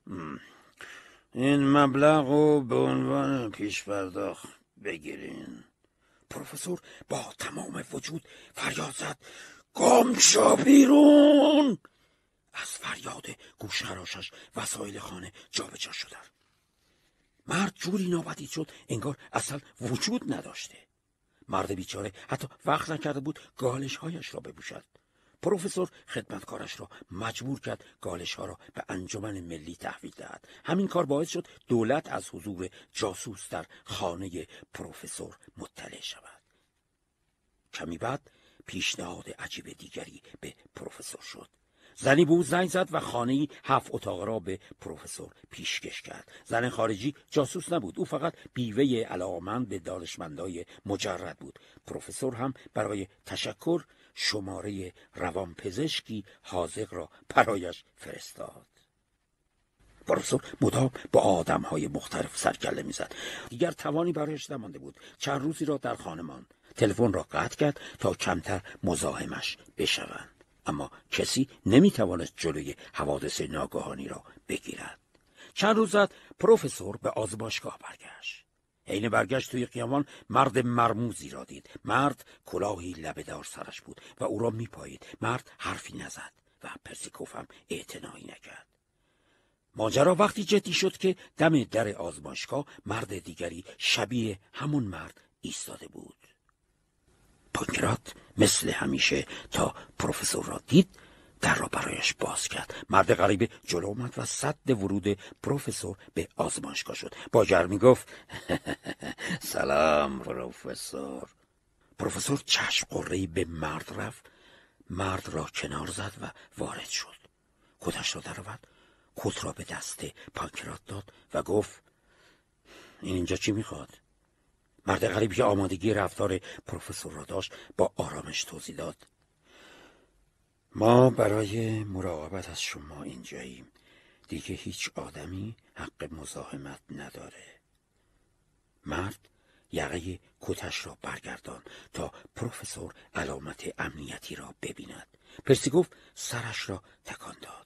این مبلغ رو به عنوان پیش پرداخت بگیرین. پروفسور با تمام وجود فریاد زد: گم شو بیرون! از فریاد گوشخراشش وسایل خانه جابجا شدند. مرد جوری ناپدید شد انگار اصلا وجود نداشته. مرد بیچاره حتی وقت نکرده بود گالش‌هایش را بپوشد. پروفسور خدمتکارش را مجبور کرد گالش‌ها را به انجمن ملی تحویل دهد. همین کار باعث شد دولت از حضور جاسوس در خانه پروفسور مطلع شود. کمی بعد پیشنهاد عجیب دیگری به پروفسور شد. زنی به او زنگ زد و خانه‌ای 7 اتاق را به پروفسور پیشکش کرد. زن خارجی جاسوس نبود، او فقط بیوه علاقه‌مند به دانشمندای مجرد بود. پروفسور هم برای تشکر شماره روانپزشکی حاذق را برایش فرستاد. پروفسور مدام با آدم‌های مختلف سرکله می‌زد. دیگر توانی برایش نمانده بود. چند روزی را در خانه ماند. تلفن را قطع کرد تا کمتر مزاحمش بشوند. اما کسی نمی‌توانست جلوی حوادث ناگهانی را بگیرد. چند روز بعد پروفسور به آزمایشگاه برگشت. حین برگشت توی خیابان مرد مرموزی را دید. مرد کلاهی لبه‌دار سرش بود و او را میپایید. مرد حرفی نزد و پرسیکوف هم اعتنایی نکرد. ماجرا وقتی جدی شد که دم در آزمایشگاه مرد دیگری شبیه همون مرد ایستاده بود. پانکرات مثل همیشه تا پروفسور را دید در را برایش باز کرد. مرد غریبه جلو آمد و سد ورود پروفسور به آزمایشگاه شد. با گرمی گفت سلام پروفسور. پروفسور چشم قره‌ای به مرد رفت. مرد را کنار زد و وارد شد. کتش را درآورد، کت را به دست پانکرات داد و گفت این اینجا چی میخواد؟ مرد غریب که آمادگی رفتار پروفسور را داشت با آرامش توضیح داد ما برای مراقبت از شما اینجاییم. دیگه هیچ آدمی حق مزاحمت نداره. مرد یقه کتش را برگردان تا پروفسور علامت امنیتی را ببیند. پرسیکوف سرش را تکان داد.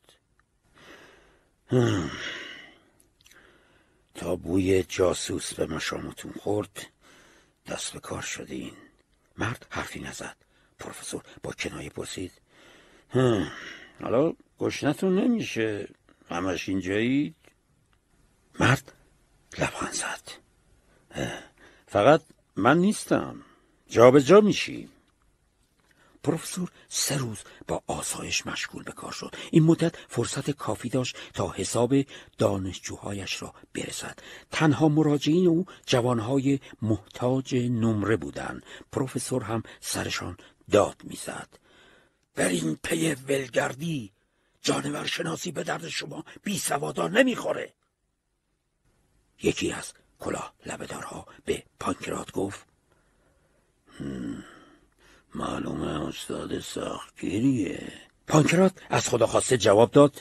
تا بوی جاسوس به مشامتون خورد دست به کار شدین. مرد حرفی نزد. پروفسور با کنایه پرسید حالا گشنتون نمیشه؟ همش اینجایید؟ مرد لبخند زد. فقط من نیستم، جا به جا میشیم. پروفسور 3 روز با آسایش مشغول به کار شد. این مدت فرصت کافی داشت تا حساب دانشجوهایش را برسد. تنها مراجعین او جوانهای محتاج نمره بودند. پروفسور هم سرشان داد میزد. برین پی ولگردی، جانور شناسی به درد شما بی سوادا نمیخوره. یکی از کلاه لبه‌دارها به پانکرات گفت معلومه استاد سختگیریه. پانکرات از خدا خواسته جواب داد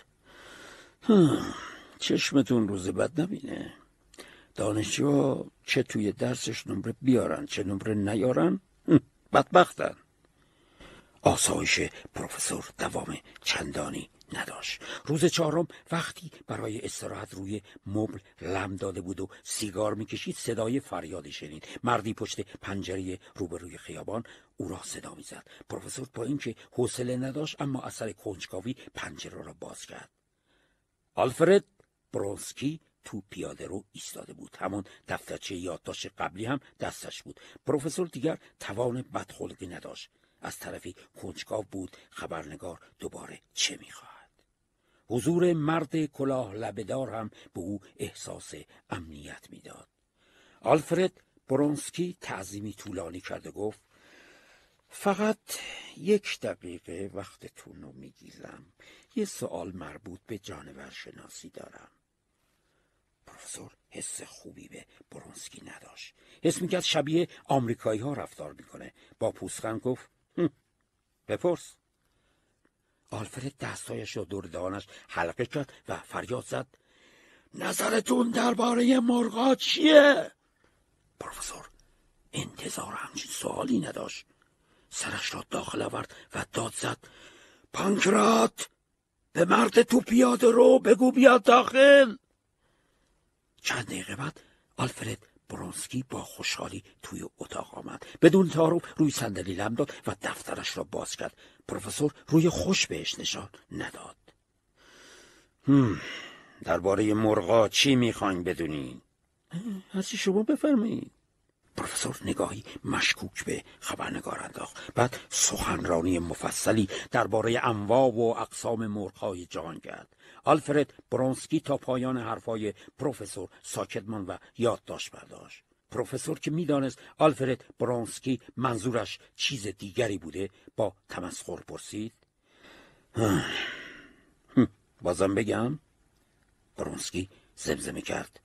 چشمتون روز بد نبینه. دانشجو چه توی درسش نمره بیارن چه نمره نیارن بدبختن. آسایش پروفسور دوام چندانی نداشت. روز 4 وقتی برای استراحت روی مبل لم داده بود و سیگار میکشید صدای فریادی شنید. مردی پشت پنجره روبروی خیابان او را صدا میزد. پروفسور با اینکه حوصله نداشت اما اثر کنجکاوی پنجره را باز کرد. آلفرد برونسکی تو پیاده رو ایستاده بود. همون دفترچه یادداشت قبلی هم دستش بود. پروفسور دیگر توان بدخلقی نداشت. از طرفی کنجکاو بود خبرنگار دوباره چه میخواهد. حضور مرد کلاه لبه‌دار هم به او احساس امنیت میداد. آلفرد برونسکی تعظیمی طولانی کرد و گفت فقط 1 دقیقه وقتتون رو میگیرم. یه سوال مربوط به جانور شناسی دارم. پروفسور حس خوبی به برونسکی نداشت. حس میکرد شبیه آمریکایی ها رفتار میکنه. با پوزخند گفت بپرس. آلفرد دستایش را دور دهانش حلقه کرد و فریاد زد نظرتون درباره مرغا چیه؟ پروفسور انتظار همچین سوالی نداشت. سرش را داخل آورد و داد زد پانکرات به مرد تو پیاده رو بگو بیاد داخل. چند دقیقه بعد آلفرد برونسکی با خوشحالی توی اتاق آمد. بدون تعارف روی صندلی لم داد و دفترش را باز کرد. پروفسور روی خوش بهش نشان نداد. درباره مرغا چی میخواین بدونین؟ هرچی شما بفرمایید. پروفسور نگاهی مشکوک به خبرنگار انداخت. بعد سخنرانی مفصلی درباره انواع و اقسام مرغ‌های جهان کرد. آلفرد برونسکی تا پایان حرفای پروفسور ساکت ماند و یادداشت برداشت. پروفسور که میدانست آلفرد برونسکی منظورش چیز دیگری بوده با تمسخر پرسید بازم بگم؟ برونسکی زمزمه کرد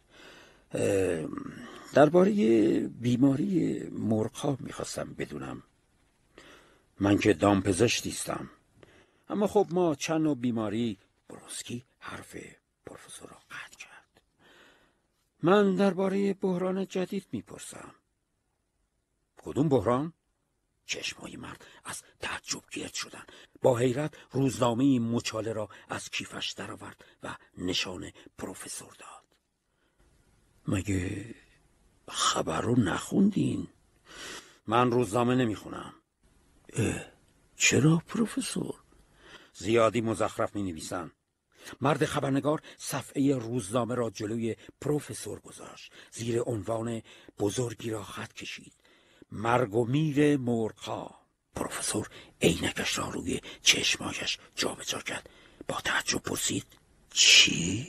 درباره بیماری مرغ‌ها میخواستم بدونم. من که دامپزشک نیستم، اما خب ما چند نوع بیماری. برونسکی حرف پروفسور را قطع کرد. من درباره بحران جدید میپرسم. کدوم بحران؟ چشمای مرد از تعجب گرد شدن. با حیرت روزنامه مچاله را از کیفش درآورد و نشان پروفسور داد. خبر رو نخوندین؟ من روزنامه نمیخونم. چرا پروفسور؟ زیادی مزخرف می نویسن. مرد خبرنگار صفحه روزنامه را جلوی پروفسور گذاشت. زیر عنوان بزرگی را خط کشید: مرگ و میر مرغ‌ها. پروفسور عینکش را روی چشمایش جابجا کرد. با تعجب پرسید: چی؟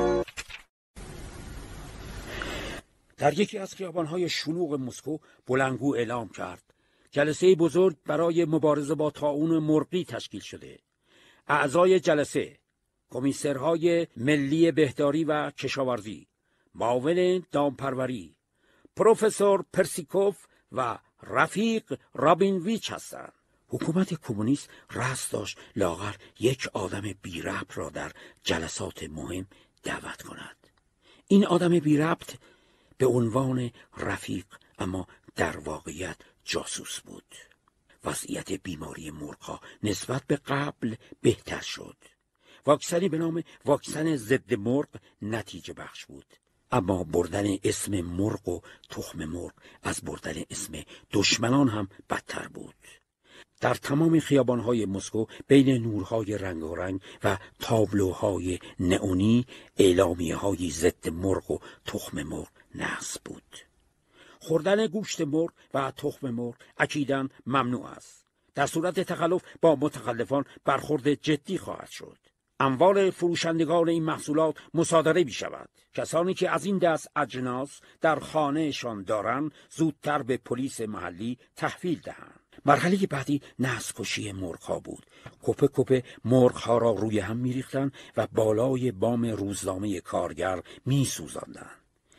در یکی از خیابان‌های شلوغ مسکو بلندگو اعلام کرد: جلسه بزرگ برای مبارزه با طاعون مرغی تشکیل شده. اعضای جلسه: کمیسرهای ملی بهداری و کشاورزی، معاون دامپروری، پروفسور پرسیکوف و رفیق رابینویچ هستند. حکومت کمونیست رأس داشت لاغر یک آدم بی ربط را در جلسات مهم دعوت کند. این آدم بی ربط به عنوان رفیق اما در واقعیت جاسوس بود. وضعیت بیماری مرغ‌ها نسبت به قبل بهتر شد. واکسنی به نام واکسن ضد مرغ نتیجه بخش بود. اما بردن اسم مرغ و تخم مرغ از بردن اسم دشمنان هم بدتر بود. در تمام خیابان‌های مسکو بین نورهای رنگارنگ و تابلوهای نئونی اعلامیه‌های ضد مرغ و تخم مرغ نصب بود. خوردن گوشت مرغ و تخم مرغ اکیداً ممنوع است. در صورت تخلف با متخلفان برخورد جدی خواهد شد. اموال فروشندگان این محصولات مصادره می شود. کسانی که از این دست اجناس در خانهشان دارند زودتر به پلیس محلی تحویل دهند. مرحله بعدی نسل‌کشی مرغ‌ها بود. کپه کپه مرغ‌ها را روی هم می‌ریختند و بالای بام روزنامه کارگر می‌سوزاندند.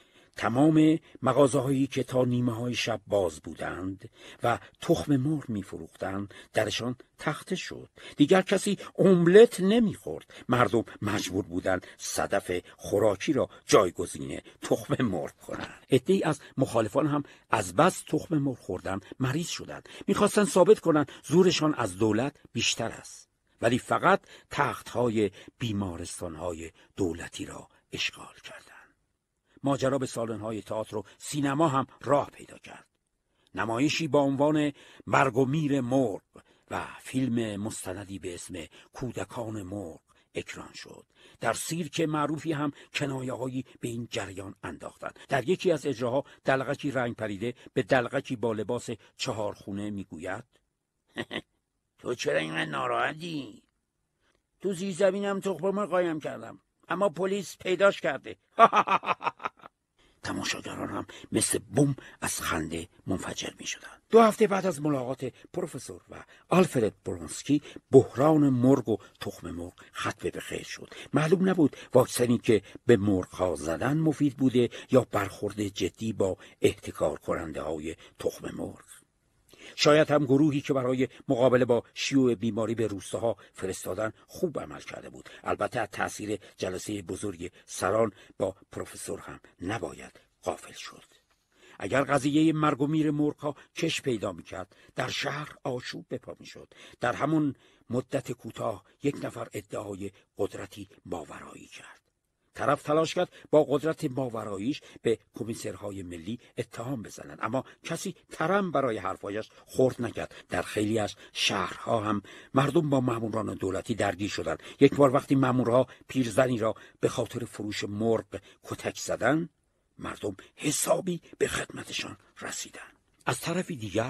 تمام مغازه‌هایی که تا نیمه‌های شب باز بودند و تخم مرغ می‌فروختند درشان تخته شد. دیگر کسی املت نمی‌خورد. مردم مجبور بودند صدف خوراکی را جایگزین تخم مرغ کنند. عده‌ای از مخالفان هم از بس تخم مرغ خوردن مریض شدند. می‌خواستند ثابت کنند زورشان از دولت بیشتر است. ولی فقط تخت‌های بیمارستان‌های دولتی را اشغال کردند. ماجرا به سالن‌های تئاتر و سینما هم راه پیدا کرد. نمایشی با عنوان مرگ و میر مرغ و فیلم مستندی به اسم کودکان مرغ اکران شد. در سیرک معروفی هم کنایه‌هایی به این جریان انداختند. در یکی از اجراها دلغکی رنگ پریده به دلغکی با لباس چهارخونه میگوید: تو چرا اینقدر ناراحتی؟ تو زیرزمینم تخم مرغ قایم کردم، اما پلیس پیداش کرده. تماشاگران هم مثل بم از خنده منفجر می شدند. 2 هفته بعد از ملاقات پروفسور و آلفرد برونسکی بحران مرغ و تخم مرغ ختم به خیر شد. معلوم نبود واکسنی که به مرغ‌ها زدن مفید بوده یا برخورد جدی با احتکار کننده های تخم مرغ. شاید هم گروهی که برای مقابله با شیوع بیماری به روستاها فرستادن خوب عمل کرده بود. البته از تأثیر جلسه بزرگ سران با پروفسور هم نباید غافل شد. اگر قضیه مرگ و میر مرغ‌ها کش پیدا می‌کرد، در شهر آشوب به پا می‌شد. در همون مدت کوتاه یک نفر ادعای قدرتی ماورایی کرد. طرف تلاش کرد با قدرت ماوراییش به کمیسرهای ملی اتهام بزنند، اما کسی ترم برای حرفایش خورد نکرد. در خیلی از شهرها هم مردم با ماموران دولتی درگیر شدند. یک بار وقتی مامورها پیرزنی را به خاطر فروش مرغ کتک زدند، مردم حسابی به خدمتشان رسیدند. از طرفی دیگر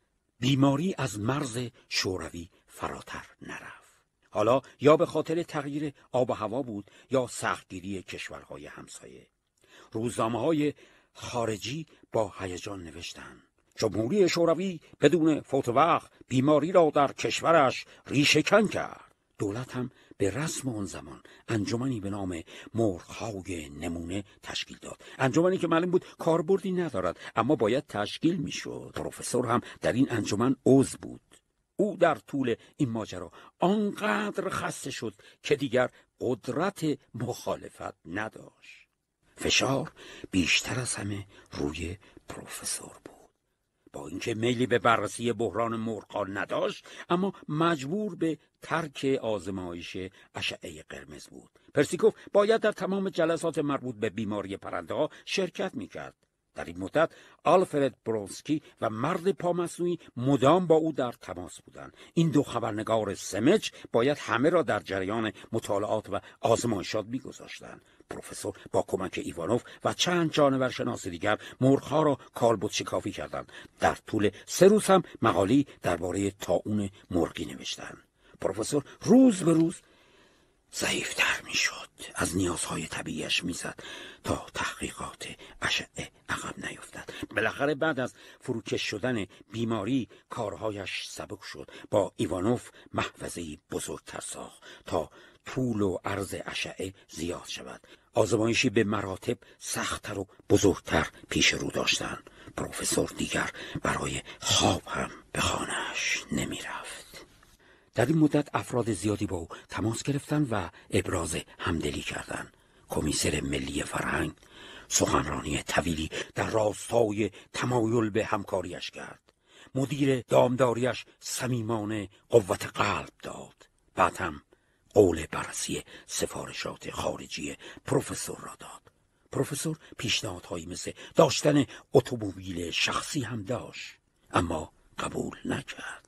بیماری از مرز شوروی فراتر نرفت. حالا یا به خاطر تغییر آب و هوا بود یا سختگیری کشورهای همسایه. روزنامه‌های خارجی با هیجان نوشتند: جمهوری شوروی بدون فوت وقت بیماری را در کشورش ریشه‌کن کرد. دولت هم به رسم آن زمان انجمنی به نام مرغ‌های نمونه تشکیل داد. انجمنی که معلوم بود کاربردی ندارد اما باید تشکیل میشد. پروفسور هم در این انجمن عضو بود. او در طول این ماجرا آنقدر خسته شد که دیگر قدرت مخالفت نداشت. فشار بیشتر از همه روی پروفسور بود. با اینکه میلی به بررسی بحران مرغ‌ها نداشت، اما مجبور به ترک آزمایش اشعه قرمز بود. پرسیکوف باید در تمام جلسات مربوط به بیماری پرنده‌ها شرکت می‌کرد. در این مدت آلفرد برونسکی و مرد پامصنوعی مدام با او در تماس بودند. این دو خبرنگار سمج باید همه را در جریان مطالعات و آزمایشات می‌گذاشتند. پروفسور با کمک ایوانوف و چند جانورشناس دیگر مرغ‌ها را کالبد شکافی کردند. در طول 3 روز هم مقاله‌ای درباره طاعون مرغی نوشتند. پروفسور روز به روز ضعیف‌تر می‌شد. از نیازهای طبیعیش می‌زد تا تحقیقات اشعه عقب نیفتد. بالاخره بعد از فروکش شدن بیماری کارهایش سبک شد. با ایوانوف محفظه‌ای بزرگتر ساخت تا طول و عرض اشعه زیاد شود. آزمایشی به مراتب سخت‌تر و بزرگتر پیش رو داشتند. پروفسور دیگر برای خواب هم به خانه‌اش نمی‌رفت. در این مدت افراد زیادی با او تماس گرفتند و ابراز همدلی کردند. کمیسر ملی فرهنگ سخنرانی طویلی در راستای تمایل به همکاریش کرد. مدیر دامداریش صمیمانه قوت قلب داد. بعد هم قول بررسی سفارشات خارجی پروفسور را داد. پروفسور پیشنهادهایی مثل داشتن اتومبیل شخصی هم داشت، اما قبول نکرد.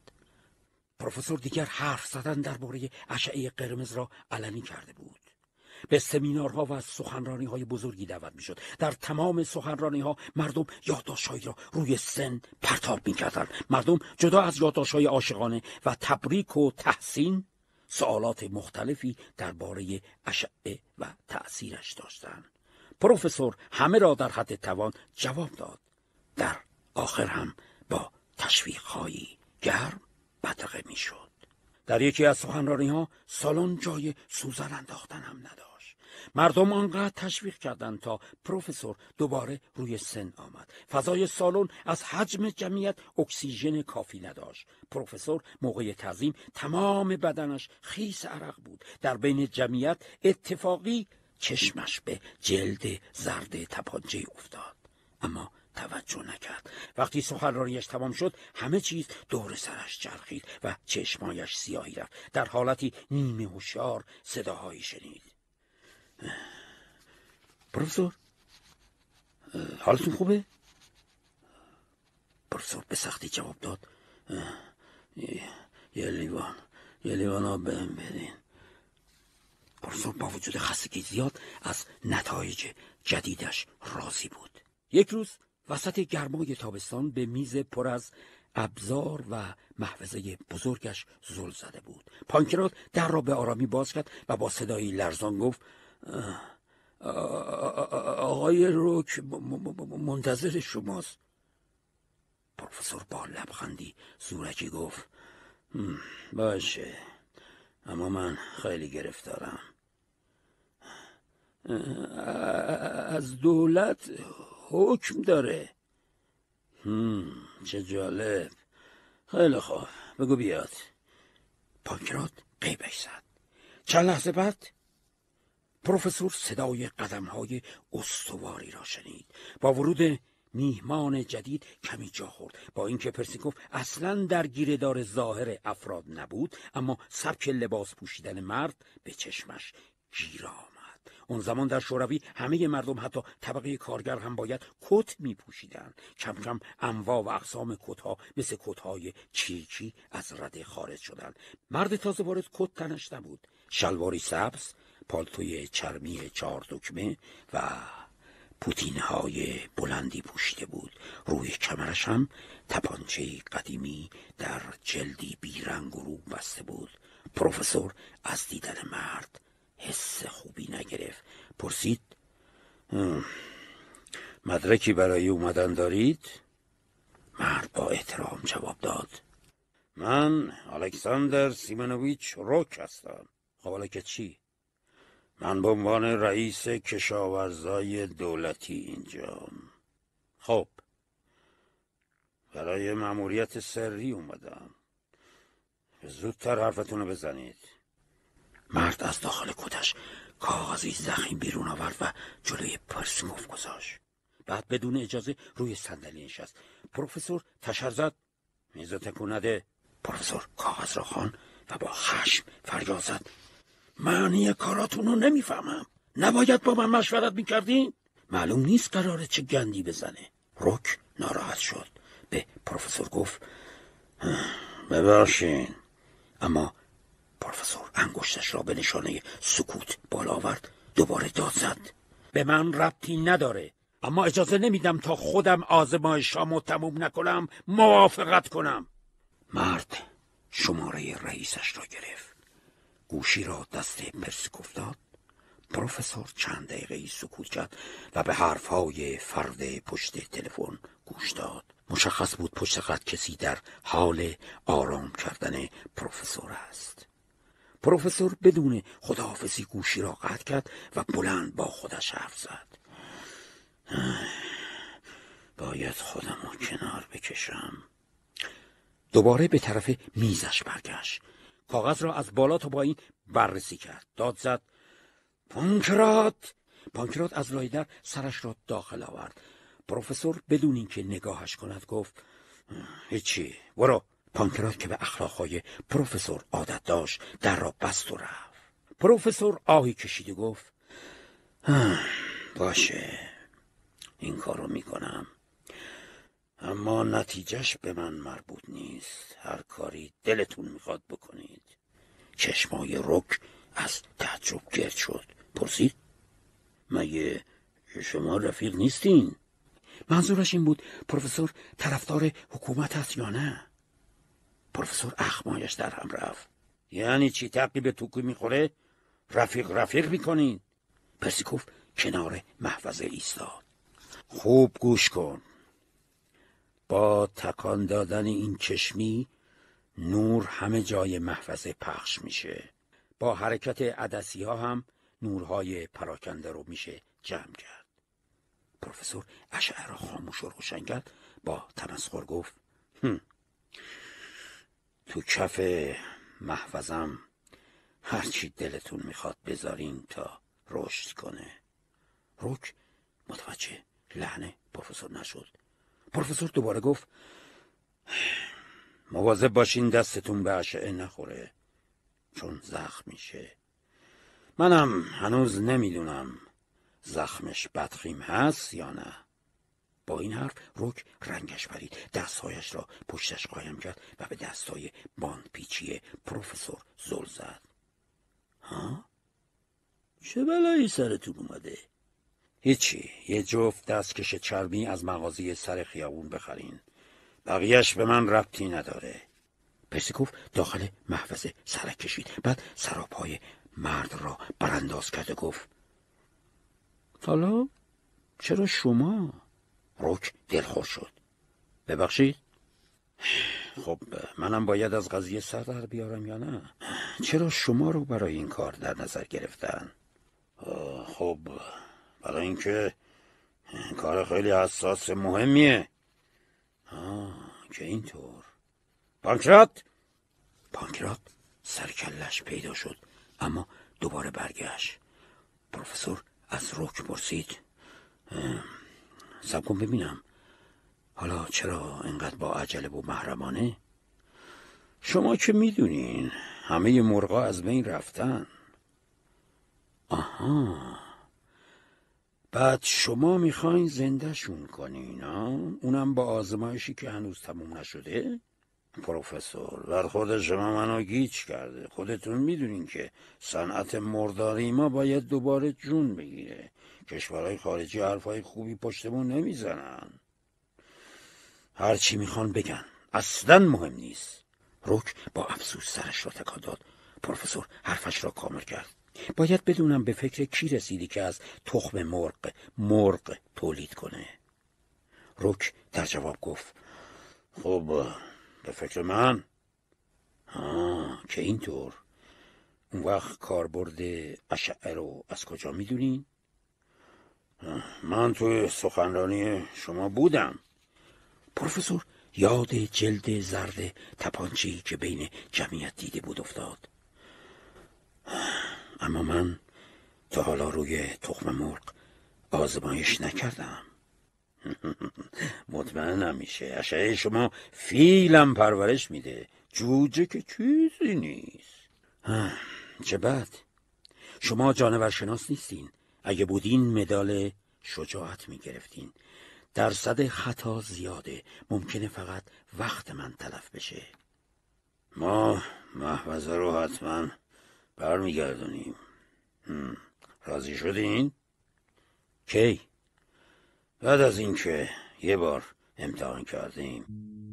پروفسور دیگر حرف زدن درباره اشعه قرمز را علنی کرده بود. به سمینارها و سخنرانی‌های بزرگی دعوت می‌شد. در تمام سخنرانی‌ها مردم یادداشت‌هایی را روی سن پرتاب می‌کردند. مردم جدا از یادداشت‌های عاشقانه و تبریک و تحسین، سوالات مختلفی درباره اشعه و تأثیرش داشتند. پروفسور همه را در حد توان جواب داد. در آخر هم با تشویق‌هایی گرم بدرقه می‌شد. در یکی از سخنرانی‌ها سالن جای سوزن انداختن هم نداشت. مردم آنقدر تشویق کردند تا پروفسور دوباره روی سن آمد. فضای سالن از حجم جمعیت اکسیژن کافی نداشت. پروفسور موقع تعظیم تمام بدنش خیس عرق بود. در بین جمعیت اتفاقی چشمش به جلد زرد تپانچه افتاد، اما توجه نکرد. وقتی سخنرانیش تمام شد همه چیز دور سرش چرخید و چشمایش سیاهی رفت. در حالتی نیمه هوشیار صداهایی شنید. پروفسور، حالتون خوبه؟ پروفسور به سختی جواب داد. یه لیوان آب بهم بدین. پروفسور با وجود خستگی زیاد از نتایج جدیدش راضی بود. یک روز وسط گرمای تابستان به میز پر از ابزار و محفظه بزرگش زل زده بود. پانکرات در را به آرامی باز کرد و با صدایی لرزان گفت: آقای روک منتظر شماست. پروفسور با لبخندی زورکی گفت: باشه، اما من خیلی گرفتارم. از دولت حکم داره. چه جالب. خیلی خوب، بگو بیاد. پانکرات غیبش زد. چند لحظه بعد پروفسور صدای قدم‌های استواری را شنید. با ورود میهمان جدید کمی جا خورد. با اینکه پرسیکوف اصلاً درگیر دار ظاهر افراد نبود، اما سبک لباس پوشیدن مرد به چشمش گیر آمد. اون زمان در شوروی همه مردم، حتی طبقه کارگر هم، باید کت می پوشیدن. کم کم انواع و اقسام کت‌ها مثل کت‌های چیکی از رده خارج شدند. مرد تازه وارد کت تنش نبود. شلواری سبز، پالتوی چرمی 4 دکمه و پوتین‌های بلندی پوشیده بود. روی کمرش هم تپانچه قدیمی در جلدی بیرنگ و رو بسته بود. پروفسور از دیدن مرد حس خوبی نگرفت. پرسید: مدرکی برای اومدن دارید؟ مرد با احترام جواب داد: من الکساندر سیمونویچ روک هستم. خب حالا که چی؟ من به عنوان رئیس کشاورزای دولتی اینجام. خب، برای مأموریت سری اومدم. زودتر حرفتونو بزنید. مرد از داخل کتش کاغذی ضخیم بیرون آورد و جلوی پرسکوف گذاشت. بعد بدون اجازه روی صندلی نشست. پروفسور تشر زد: میزو تکون نده. پروفسور کاغذ را خواند و با خشم فریاد زد: معنی کاراتون رو نمیفهمم. نباید با من مشورت میکردین؟ معلوم نیست قراره چه گندی بزنه. رک ناراحت شد. به پروفسور گفت ببخشین. اما پروفسور انگشتش را به نشانه سکوت بالا آورد. دوباره داد زد. به من ربطی نداره، اما اجازه نمیدم تا خودم آزمایشامو تموم نکنم موافقت کنم. مرد شماره رئیسش را گرفت. گوشی را دست پرسیکوف داد. پروفسور چند دقیقه سکوت کرد و به حرفهای فرد پشت تلفن گوش داد. مشخص بود پشت خط کسی در حال آرام کردن پروفسور است. پروفسور بدون خداحافظی گوشی را قطع کرد و بلند با خودش حرف زد. باید خودمو کنار بکشم. دوباره به طرف میزش برگشت. کاغذ را از بالا تا پایین بررسی کرد. داد زد پانکرات. پانکرات از لای در سرش را داخل آورد. پروفسور بدون اینکه نگاهش کند گفت هیچی، برو. پانکرات که به اخلاقهای پروفسور عادت داشت در را بست و رفت. پروفسور آهی کشید و گفت باشه، این کارو میکنم، اما نتیجهش به من مربوط نیست. هر کاری دلتون میخواد بکنید. چشمای رک از تعجب گرد شد. پرسید مگه شما رفیق نیستین؟ منظورش این بود پروفسور طرفدار حکومت است یا نه. پروفسور اخمایش در هم رفت. یعنی چی؟ تقی به توکی میخوره؟ رفیق میکنین؟ پرسیکوف کنار محفظه ایستاد. خوب گوش کن. با تکان دادن این چشمی نور همه جای محفظه پخش میشه. با حرکت عدسی ها هم نورهای پراکنده رو میشه جمع کرد. پروفسور اشعه را خاموش و روشن کرد. با تمسخر گفت تو کف محفظم هرچی دلتون میخواد بذارین تا رشد کنه. رک متوجه لحن پروفسور نشد. پروفسور دوباره گفت مواظب باشین دستتون به اشعه نخوره، چون زخم میشه. منم هنوز نمیدونم زخمش بدخیم هست یا نه. با این حرف رک رنگش پرید. دستهایش را پشتش قایم کرد و به دستای باندپیچی پروفسور زل زد. ها؟ چه بلایی سرتون اومده؟ هیچی، یه جفت دستکش چرمی از مغازه سر خیابون بخرین. بقیهش به من ربطی نداره. پرسیکوف داخل محفظه سرک کشید. بعد سراپای مرد را برانداز کرد و گفت حالا چرا شما؟ رک دلخور شد. ببخشید؟ خب منم باید از قضیه سر در بیارم یا نه؟ چرا شما رو برای این کار در نظر گرفتن؟ خب برای اینکه کار خیلی حساس مهمیه. که اینطور. پانکرات سرکلش پیدا شد، اما دوباره برگشت. پروفسور از رک پرسید صبر کن ببینم، حالا چرا اینقدر با عجله و محرمانه؟ شما که میدونین همه مرغا از بین رفتن. آها، بعد شما میخواین زندهشون کنین اونم با آزمایشی که هنوز تموم نشده؟ پروفسور بر خود شما منو گیج کرده. خودتون میدونین که صنعت مرداری ما باید دوباره جون بگیره. کشورهای خارجی حرفای خوبی پشتمون نمیزنن. هرچی میخوان بگن، اصلا مهم نیست. رک با افسوس سرش را تکان داد. پروفسور حرفش را کامل کرد. باید بدونم به فکر کی رسیدی که از تخم مرغ تولید کنه؟ رک در جواب گفت خب به فکر من؟ که اینطور. اون وقت کاربرد اشعه رو از کجا میدونین؟ من توی سخنرانی شما بودم. پروفسور یاد جلد زرد تپانچه‌ای که بین جمعیت دیده بود افتاد. اما من تا حالا روی تخم مرغ آزمایش نکردم. مطمئنم میشه. اشعه شما فیلم پرورش میده، جوجه که چیزی نیست. چه بد. شما جانورشناس نیستین. اگه بودین مدال شجاعت میگرفتین. درصد خطا زیاده. ممکنه فقط وقت من تلف بشه. ما محفظه رو حتما برمیگردونیم. راضی شدین؟ کی؟ بعد از اینکه یه بار امتحان کردیم.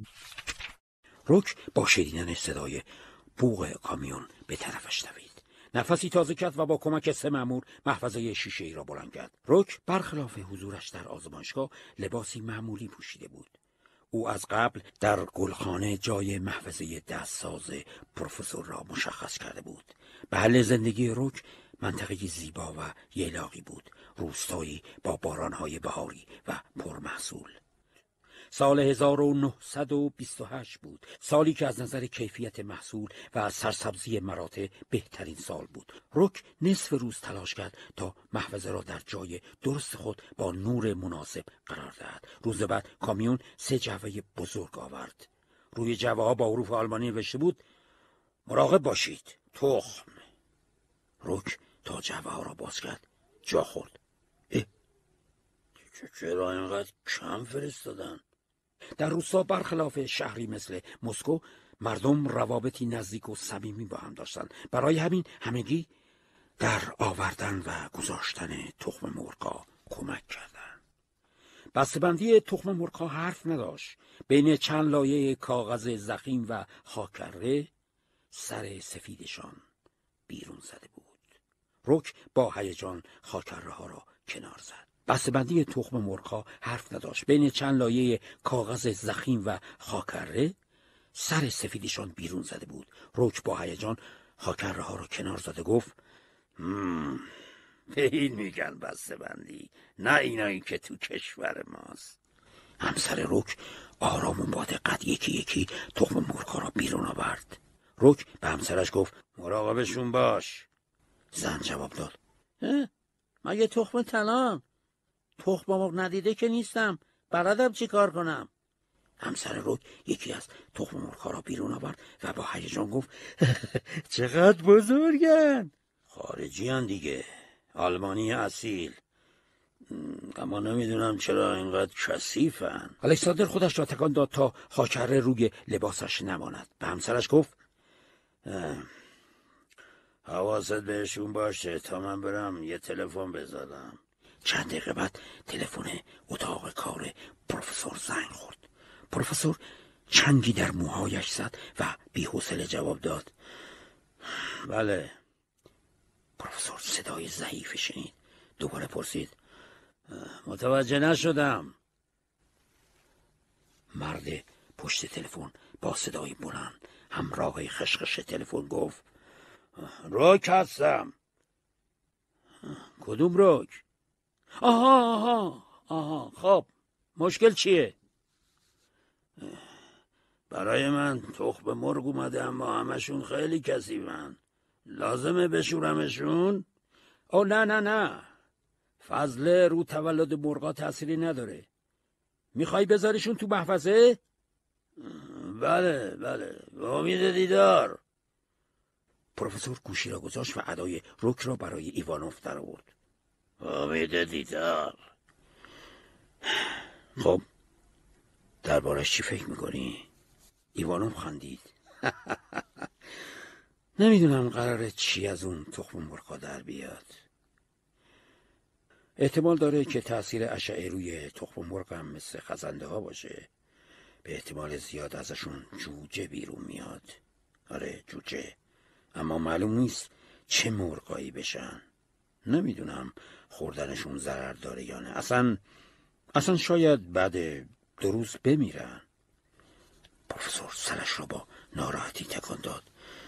رک با شنیدن صدای بوق کامیون به طرفش دوید. نفسی تازه کرد و با کمک 3 مأمور محفظه شیشه‌ای را بلند کرد. رک برخلاف حضورش در آزمایشگاه لباسی معمولی پوشیده بود. او از قبل در گلخانه جای محفظه دستساز پروفسور را مشخص کرده بود. محل زندگی رک منطقه زیبا و ییلاقی بود، روستایی با بارانهای بهاری و پرمحصول. سال 1928 بود، سالی که از نظر کیفیت محصول و سرسبزی مراتع بهترین سال بود. رک نصف روز تلاش کرد تا محفظه را در جای درست خود با نور مناسب قرار دهد. روز بعد کامیون 3 جعبه بزرگ آورد. روی جعبه ها با حروف آلمانی نوشته بود: مراقب باشید، تخم. رک تا جعبه ها را باز کرد، جا خورد. چرا اینقدر کم فرستادن؟ در روستا برخلاف شهری مثل مسکو مردم روابطی نزدیک و صمیمی با هم داشتند. برای همین همگی در آوردن و گذاشتن تخم مرغ‌ها کمک کردند. بسته‌بندی تخم مرغ‌ها حرف نداشت. بین چند لایه کاغذ ضخیم و خاکره سر سفیدشان بیرون زده بود. رک با هیجان خاکره ها را کنار زد. بسته‌بندی تخم مرغ‌ها حرف نداشت. بین چند لایه کاغذ ضخیم و خاکره سر سفیدشان بیرون زده بود. رک با هیجان خاکره ها را کنار زده گفت: به این میگن بسته‌بندی، نه اینایی که تو کشور ماست. همسر رک آرام و با دقت یکی یکی تخم مرغ‌ها را بیرون آورد. رک به همسرش گفت: مراقبشون باش. زن جواب داد: مگه تخم طلام؟ تخم مرغ ندیده که نیستم، بلدم چی کار کنم. همسر رک یکی از تخم مرغ‌ها را بیرون آورد و با هیجان گفت: چقدر بزرگن. خارجی هن دیگه، آلمانی اصیل. اما نمیدونم چرا اینقدر کثیفن. الکساندر خودش را تکان داد تا خاکره روی لباسش نماند. به همسرش گفت: حواست بهشون باشه تا من برم یه تلفن بزنم. چند دقیقه بعد تلفن اتاق کار پروفسور زنگ خورد. پروفسور چنگی در موهایش زد و بی‌حوصله جواب داد: بله. پروفسور صدای ضعیفی شنید. دوباره پرسید: متوجه نشدم. مرد پشت تلفن با صدای بلند همراه خشخش تلفن گفت: رک هستم. کدوم رک؟ آها خب مشکل چیه؟ برای من تخم مرغ اومده اما همشون خیلی کثیفن. لازمه بشورمشون؟ نه فضله رو تولد مرغا تأثیری نداره. میخوای بذاریشون تو محفظه؟ بله به امید دیدار. پروفسور گوشی را گذاشت و ادای رک را برای ایوانوف در آورد. امید دیدار. خب دربارش چی فکر میکنی؟ ایوانوف خندید. نمیدونم قراره چی از اون تخم مرغا در بیاد. احتمال داره که تأثیر اشعه روی تخم مرغ هم مثل خزنده ها باشه. به احتمال زیاد ازشون جوجه بیرون میاد. آره جوجه. اما معلوم نیست چه مرغایی بشن. نمیدونم خوردنشون ضرر داره یا نه. اصلا شاید بعد 2 روز بمیرن. پروفسور سرش را با ناراحتی تکان داد.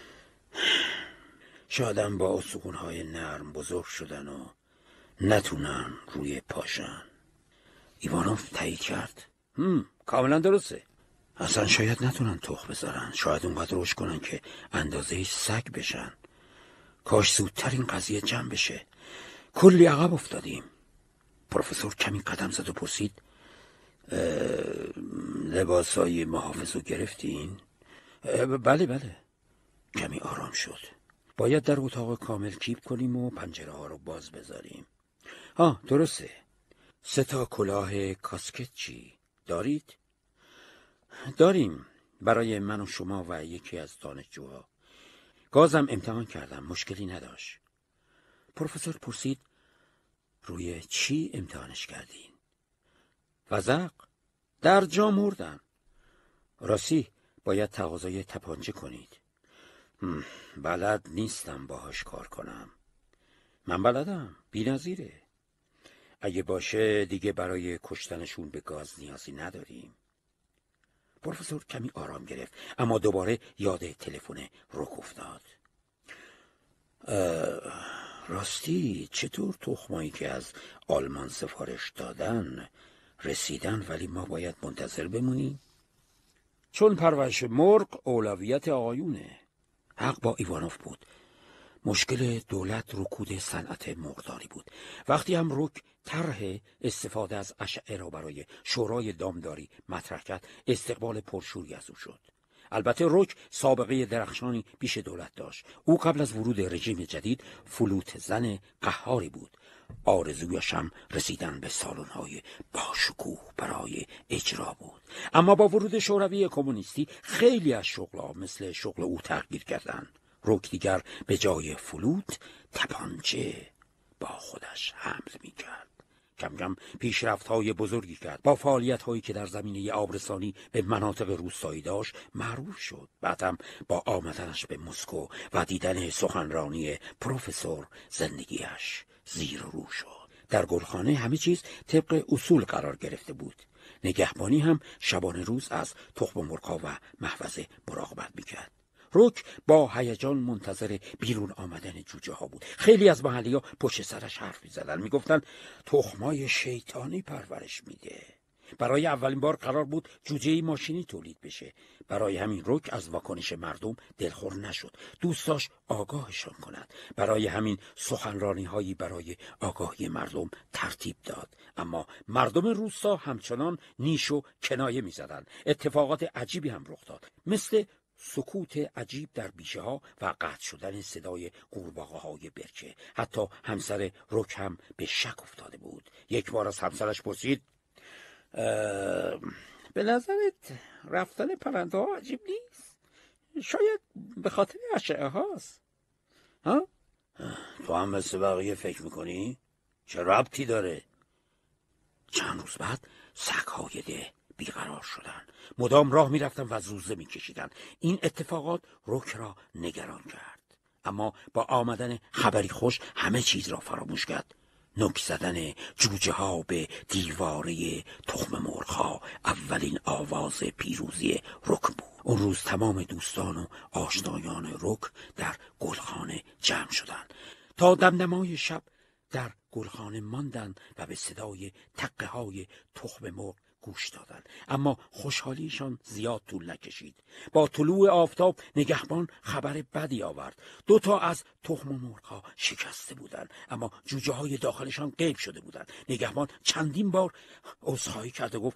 شایدم با استخوان‌های نرم بزرگ شدن و نتونن روی پاشن. ایوانوف تایید کرد. کاملا درسته. اصلا شاید نتونن تخم بذارن. شاید اونقدر رشد کنن که اندازه سگ بشن. کاش زودتر این قضیه جمع بشه. کلی عقب افتادیم. پروفسور کمی قدم زد و پرسید: لباسای محافظ رو گرفتین؟ بله. کمی آرام شد. باید در اتاق کامل کیپ کنیم و پنجره ها رو باز بذاریم. درسته. 3 تا کلاه کاسکت چی؟ دارید؟ داریم، برای من و شما و یکی از دانشجوها. گازم امتحان کردم، مشکلی نداشت. پروفسور پرسید روی چی امتحانش کردین؟ وزق، در جا مردم. راستی باید تقاضای تپانچه کنید. بلد نیستم باهاش کار کنم. من بلدم، بی‌نظیره. اگه باشه دیگه برای کشتنشون به گاز نیازی نداریم. پروفسور کمی آرام گرفت، اما دوباره یاد تلفن رک افتاد. راستی چطور تخمایی که از آلمان سفارش دادن رسیدن ولی ما باید منتظر بمونیم؟ چون پرورش مرغ اولویت آقایونه. حق با ایوانوف بود. مشکل دولت رکود صنعت مرغداری بود. وقتی هم رک طرح استفاده از اشعه را برای شورای دامداری مطرح کرد، استقبال پرشوری از او شد. البته رک سابقه درخشانی پیش دولت داشت. او قبل از ورود رژیم جدید فلوت زن قهاری بود. آرزویش هم رسیدن به سالن‌های باشکوه برای اجرا بود. اما با ورود شوروی کمونیستی خیلی از شغل‌ها مثل شغل او تغییر کردند. رک دیگر به جای فلوت تپانچه با خودش حمل می‌کرد. کم کم پیشرفت‌های بزرگی کرد. با فعالیت‌هایی که در زمینه آبرسانی به مناطق روستایی داشت معروف شد. بعدم با آمدنش به مسکو و دیدن سخنرانی پروفسور زندگیش زیر رو شد. در گلخانه همه چیز طبق اصول قرار گرفته بود. نگهبانی هم شبانه روز از تخم مرغ‌ها و محفظه مراقبت می‌کرد. رک با هیجان منتظر بیرون آمدن جوجه ها بود. خیلی از محلی ها پشت سرش حرف می‌زدن، میگفتن تخمای شیطانی پرورش میده. برای اولین بار قرار بود جوجه ماشینی تولید بشه. برای همین رک از واکنش مردم دلخور نشد. دوست داشت آگاهشان کند. برای همین سخنرانی هایی برای آگاهی مردم ترتیب داد. اما مردم روستا همچنان نیش و کنایه می‌زدند. اتفاقات عجیبی هم رخ داد، مثل سکوت عجیب در بیشه ها و قطع شدن صدای قورباغه های برکه. حتی همسر رک هم به شک افتاده بود. یک بار از همسرش پرسید به نظرت رفتن پرنده ها عجیب نیست؟ شاید به خاطر اشعه هاست. ها؟ تو هم مثل بقیه فکر میکنی؟ چه ربطی داره؟ چند روز بعد سگ‌های ده بیقرار شدند. مدام راه می‌رفتند و زوزه می‌کشیدند. این اتفاقات رک را نگران کرد. اما با آمدن خبری خوش همه چیز را فراموش کرد. نوک زدن جوجه ها به دیواره تخم مرغ‌ها اولین آواز پیروزی رک بود. اون روز تمام دوستان و آشنایان رک در گلخانه جمع شدند. تا دمدمای شب در گلخانه ماندند و به صدای تقه های تخم مرغ گوش دادند. اما خوشحالیشان زیاد طول نکشید. با طلوع آفتاب نگهبان خبر بدی آورد. 2 تا از تخم مرغ‌ها شکسته بودند، اما جوجه های داخلشان غیب شده بودند. نگهبان چندین بار عذرخواهی کرد و گفت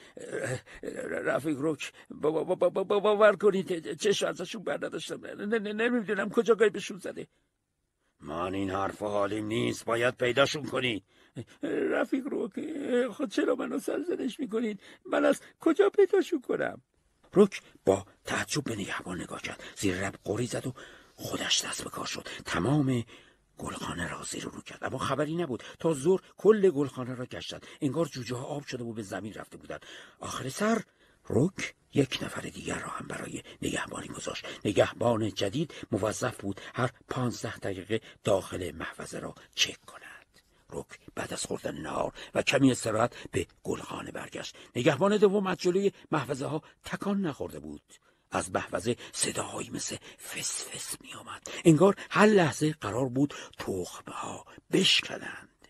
رفیق رک باور کنید چشم ازشون بر نداشتم. نمیدونم کجا غیبشون زده. من این حرف حالیم نیست، باید پیداشون کنی. رفیق رک، خود چرا منو سرزنش میکنید؟ من از کجا پیداشون کنم؟ رک با تعجب به نگهبان نگاه کرد. زیر لب قری زد و خودش دست به کار شد. تمام گلخانه را زیر رو کرد، اما خبری نبود. تا ظهر کل گلخانه را گشتند. انگار جوجه ها آب شده و به زمین رفته بودند. آخر سر رک 1 نفر دیگر را هم برای نگهبانی گذاشت. نگهبان جدید موظف بود هر 15 دقیقه داخل محفظه را چک کند. رک بعد از خوردن نهار و کمی استراحت به گلخانه برگشت. نگهبان دوم از جلوی محفظه ها تکان نخورده بود. از محفظه صداهایی مثل فس فس می آمد. انگار هر لحظه قرار بود تخمه ها بشکنند.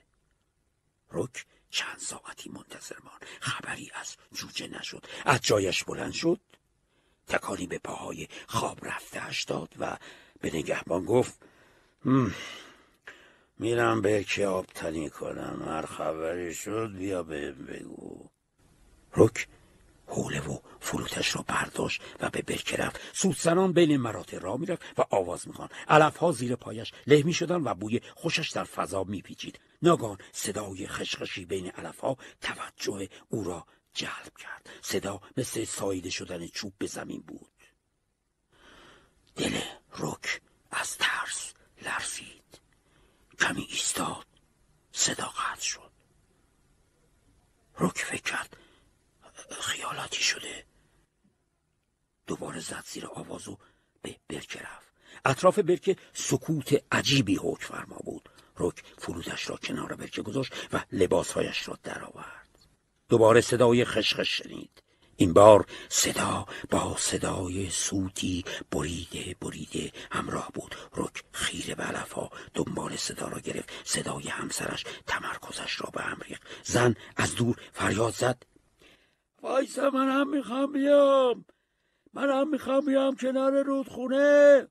رک چند ساعتی منتظر ماند. خبری از جوجه نشد. از جایش بلند شد، تکانی به پاهای خواب رفته‌اش داد و به نگهبان گفت میرم به که آب تنی کنم. هر خبری شد بیا بهم بگو. رک حوله و فلوتش را برداشت و به برکه رفت. سوسنان بین مراتع راه میرفت و آواز میخواند. علفها زیر پایش له میشدند و بوی خوشش در فضا میپیچید. ناگهان صدای خشخشی بین علف‌ها توجه او را جلب کرد. صدا مثل ساییده شدن چوب به زمین بود. دل رک از ترس لرزید. کمی ایستاد. صدا قطع شد. رک فکر کرد خیالاتی شده. دوباره زد زیر آواز و به برکه رفت. اطراف برکه سکوت عجیبی حکم فرما بود. رک فرودش را کنار برکه گذاشت و لباسهایش را درآورد. دوباره صدای خشخش شنید. این بار صدا با صدای سوتی بریده بریده همراه بود. رک خیره به علف‌ها دنبال صدا را گرفت. صدای همسرش تمرکزش را به هم ریخت. زن از دور فریاد زد: وایسا، من هم میخوام بیام کنار رودخونه.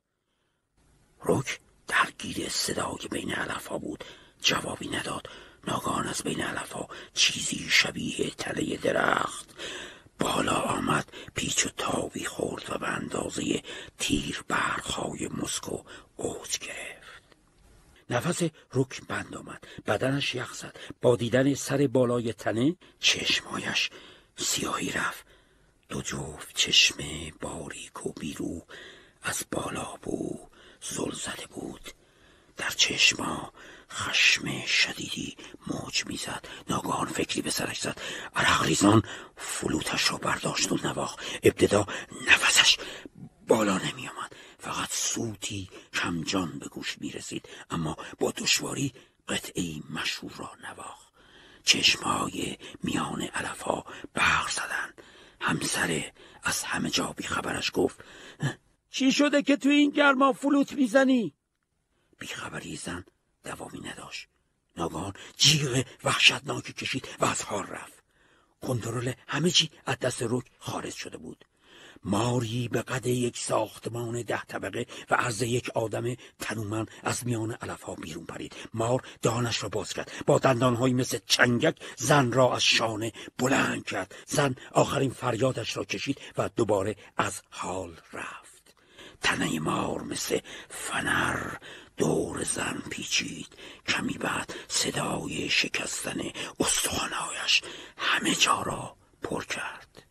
رک درگیر صدای بین علف‌ها بود. جوابی نداد. ناگهان از بین علف‌ها چیزی شبیه تله درخت بالا آمد، پیچ و تابی خورد و به اندازه تیر برق‌های مسکو اوج گرفت. نفس رک بند آمد. بدنش یخ زد. با دیدن سر بالای تنه چشمایش سیاهی رفت. دو جفت چشم باریک و بیرو از بالا بو زل زده بود. در چشما خشم شدیدی موج میزد. ناگهان فکری به سرش زد. عرق ریزان فلوتش را برداشت و نواخت. ابتدا نفسش بالا نمی آمد. فقط صوتی کمجان به گوش می رسید، اما با دشواری قطعی مشهور را نواخت. چشمهای میان علف‌ها برق زدن. همسر از همه جا بیخبرش گفت: چی شده که تو این گرما فلوت میزنی؟ بیخبری زن دوامی نداشت. ناگهان جیغ وحشتناکی کشید و از حال رفت. کنترل همه چی از دست رک خارج شده بود. ماری به قد یک ساختمان 10 طبقه و عرض یک آدم تنومند از میان علف‌ها بیرون پرید. مار دهانش را باز کرد. با دندانهایی مثل چنگک زن را از شانه بلند کرد. زن آخرین فریادش را کشید و دوباره از حال رفت. تنه مار مثل فنر دور زن پیچید. کمی بعد صدای شکستن استخوان‌هایش همه جا را پر کرد.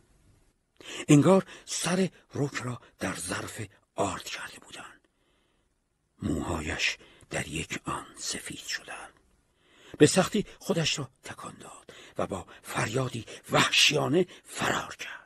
انگار سر رک را در ظرف آرد کرده بودند. موهایش در یک آن سفید شدند. به سختی خودش را تکان داد و با فریادی وحشیانه فرار کرد.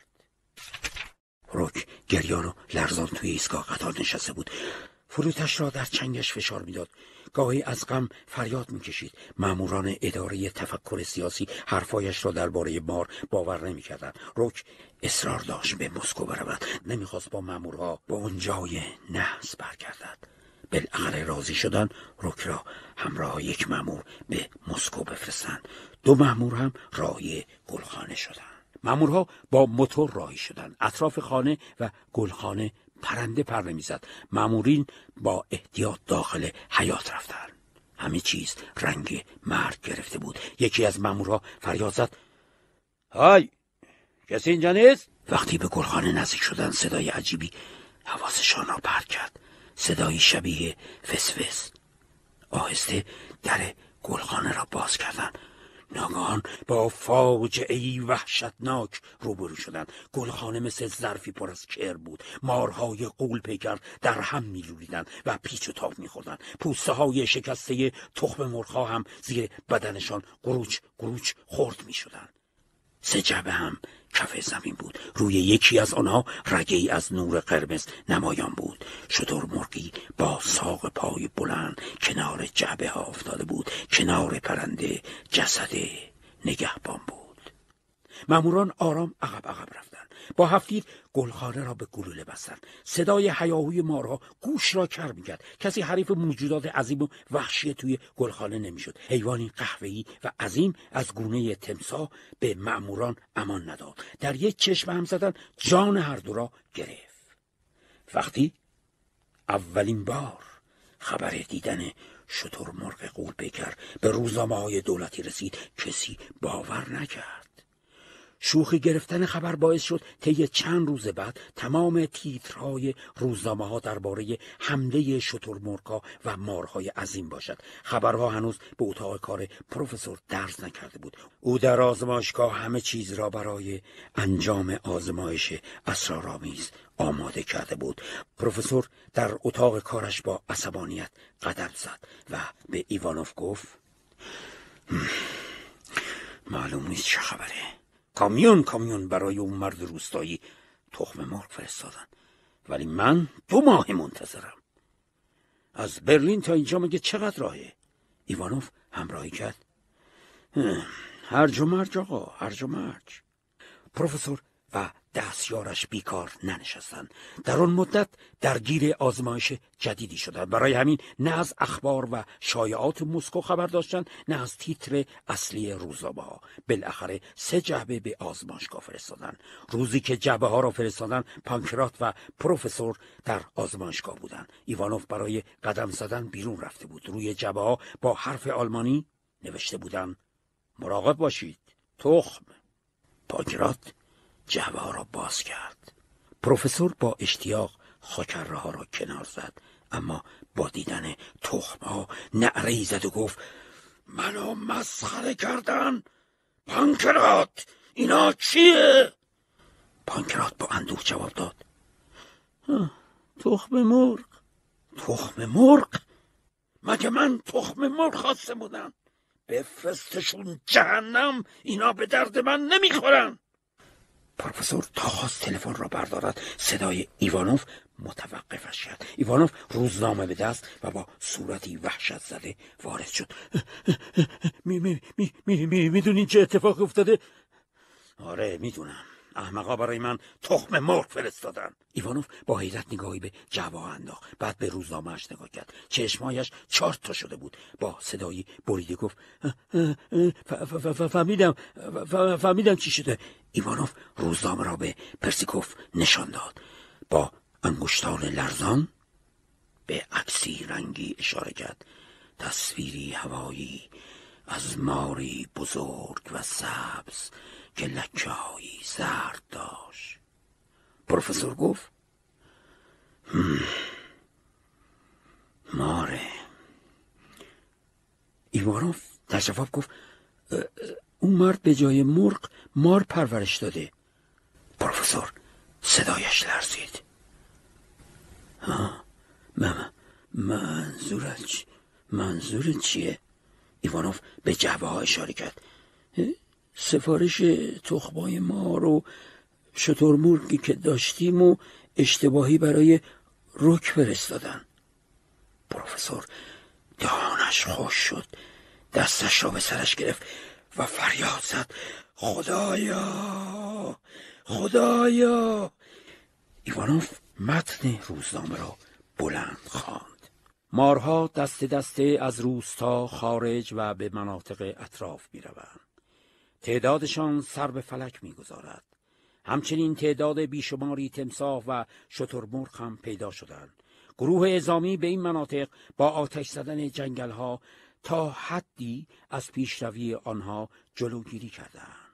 رک گریان و لرزان توی ایستگاه قطار نشسته بود. فلوتش را در چنگش فشار میداد. گاهی از غم فریاد میکشید. ماموران اداره تفکر سیاسی حرفایش را درباره مار باور نمیکردند. رک اصرار داشت به مسکو برود. نمیخواست با مامورها به اون جای نحس برگردد. بالاخره راضی شدن رک را همراه یک مامور به مسکو بفرستند. 2 مامور هم راهی گلخانه شدند. مامورها با موتور راهی شدند. اطراف خانه و گلخانه پرنده پر نمیزد. مامورین با احتیاط داخل حیاط رفتند. همه چیز رنگ مرگ گرفته بود. یکی از مامورها فریاد زد: های، کسی اینجا نیست؟ وقتی به گلخانه نزدیک شدن صدای عجیبی حواسشان را پرت کرد. صدایی شبیه فسفس. آهسته در گلخانه را باز کردند. ناگهان با فاجعه‌ای وحشتناک روبرو شدند. گلخانه مثل ظرفی پر از کر بود. مارهای غول پیکر در هم می‌لولیدند و پیچ و تاب می‌خوردند. پوسته‌های شکسته تخم مرغ‌ها هم زیر بدنشان قروچ قروچ خرد می‌شدند. 3 جعبه هم کف زمین بود. روی یکی از آنها رگه‌ای از نور قرمز نمایان بود. شترمرغی با ساق پای بلند کنار جعبه ها افتاده بود. کنار پرنده جسد نگهبان بود. ماموران آرام عقب رفتند. با هفتیر گلخانه را به گلوله بستند. صدای هیاهوی مارها گوش را کر می‌کرد. کسی حریف موجودات عظیم و وحشی توی گلخانه نمی‌شد. حیوانی قهوه‌ای و عظیم از گونه تمساح به ماموران امان نداد. در یک چشم هم زدن جان هر دو را گرفت. وقتی اولین بار خبر دیدن شترمرغ غول پیکر به روزنامه‌های دولتی رسید، کسی باور نکرد. شوخی گرفتن خبر باعث شد طی چند روز بعد تمام تیترهای روزنامه‌ها درباره حمله شترمرغ‌ها و مارهای عظیم باشد. خبرها هنوز به اتاق کار پروفسور درز نکرده بود. او در آزمایشگاه همه چیز را برای انجام آزمایش اسرارآمیز آماده کرده بود. پروفسور در اتاق کارش با عصبانیت قدم زد و به ایوانوف گفت: معلوم نیست چه خبره. کامیون برای اون مرد روستایی تخم مرغ فرستادن، ولی من 2 ماه منتظرم. از برلین تا اینجا مگه چقدر راهه؟ ایوانوف همراهی کرد. هرج و مرج آقا، هرج و مرج. پروفسور و دستیارش بیکار ننشستند. در آن مدت درگیر آزمایش جدیدی شدند. برای همین نه از اخبار و شایعات مسکو خبر داشتند، نه از تیتر اصلی روزنامه‌ها. بالاخره 3 جعبه به آزمایشگاه فرستادند. روزی که جعبه ها را فرستادند، پانکرات و پروفسور در آزمایشگاه بودند. ایوانوف برای قدم زدن بیرون رفته بود. روی جعبه ها با حرف آلمانی نوشته بودند: مراقب باشید، تخم. پانکرات جعبه ها را باز کرد. پروفسور با اشتیاق خاکره ها را کنار زد، اما با دیدن تخم ها نعره‌ای زد و گفت: منو مسخره کردن؟ پانکرات، اینا چیه؟ پانکرات با اندوه جواب داد: تخم مرغ. تخم مرغ؟ مگه من تخم مرغ خواسته بودم؟ بفرستشون جهنم، اینا به درد من نمیخورن. پروفسور تا خواست تلفن را بردارد، صدای ایوانوف متوقفش کرد. ایوانوف روزنامه به دست و با صورتی وحشت زده وارد شد. میدونین چه اتفاق افتاده؟ آره میدونم. احمقا برای من تخم مرغ فرستادن. ایوانوف با حیرت نگاهی به جعبه انداخت، بعد به روزنامه‌اش نگاه کرد. چشمایش 4 تا شده بود. با صدایی بریده گفت: فهمیدم چی شده. ایوانوف روزنامه را به پرسیکوف نشان داد. با انگشتان لرزان به عکسی رنگی اشاره کرد. تصویری هوایی از ماری بزرگ و سبز که لکه‌هایی زرد داشت. پروفسور گفت: ماره. ایوانوف در جواب گفت: اون مرد به جای مرغ مار پرورش داده. پروفسور صدایش لرزید. منظورت چیه؟ ایوانوف به جعبه ها اشاره کرد. سفارش تخمای مار و شترمرغی که داشتیم و اشتباهی برای رک فرستادن. پروفسور دهانش خشک شد، دستش را به سرش گرفت و فریاد زد: خدایا! ایوانوف متن روزنامه را بلند خواند. مارها دسته دسته از روستا خارج و به مناطق اطراف می‌روند. تعدادشان سر به فلک می‌گذارد. همچنین تعداد بیشماری تمساح و شترمرغ هم پیدا شدند. گروه اعزامی به این مناطق با آتش زدن جنگل‌ها تا حدی از پیشروی آنها جلوگیری کردند.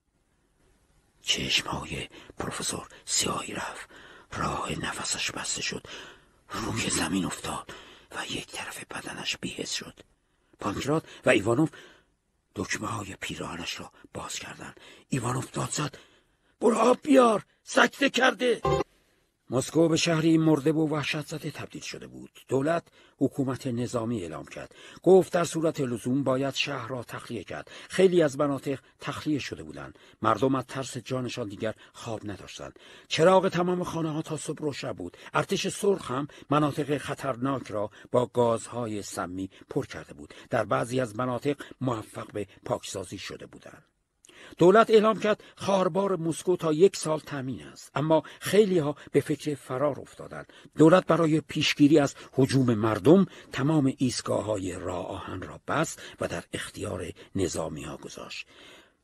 چشم‌های پروفسور سیاهی رفت. راه نفسش بسته شد. روی زمین افتاد و یک طرف بدنش بی‌حس شد. پانکرات و ایوانوف دکمه‌های پیراهنش را باز کردند. ایوانوف داد زد: برو آب بیار، سکته کرده. مسکو به شهری مرده و وحشت زده تبدیل شده بود. دولت حکومت نظامی اعلام کرد. گفت در صورت لزوم باید شهر را تخلیه کرد. خیلی از مناطق تخلیه شده بودند. مردم از ترس جانشان دیگر خواب نداشتند. چراغ تمام خانه‌ها تا صبح روشن بود. ارتش سرخ هم مناطق خطرناک را با گازهای سمی پر کرده بود. در بعضی از مناطق موفق به پاکسازی شده بودند. دولت اعلام کرد خاربار مسکو تا 1 سال تامین است، اما خیلی ها به فکر فرار افتادند. دولت برای پیشگیری از هجوم مردم تمام ایستگاه‌های راه آهن را بست و در اختیار نظامی‌ها گذاشت.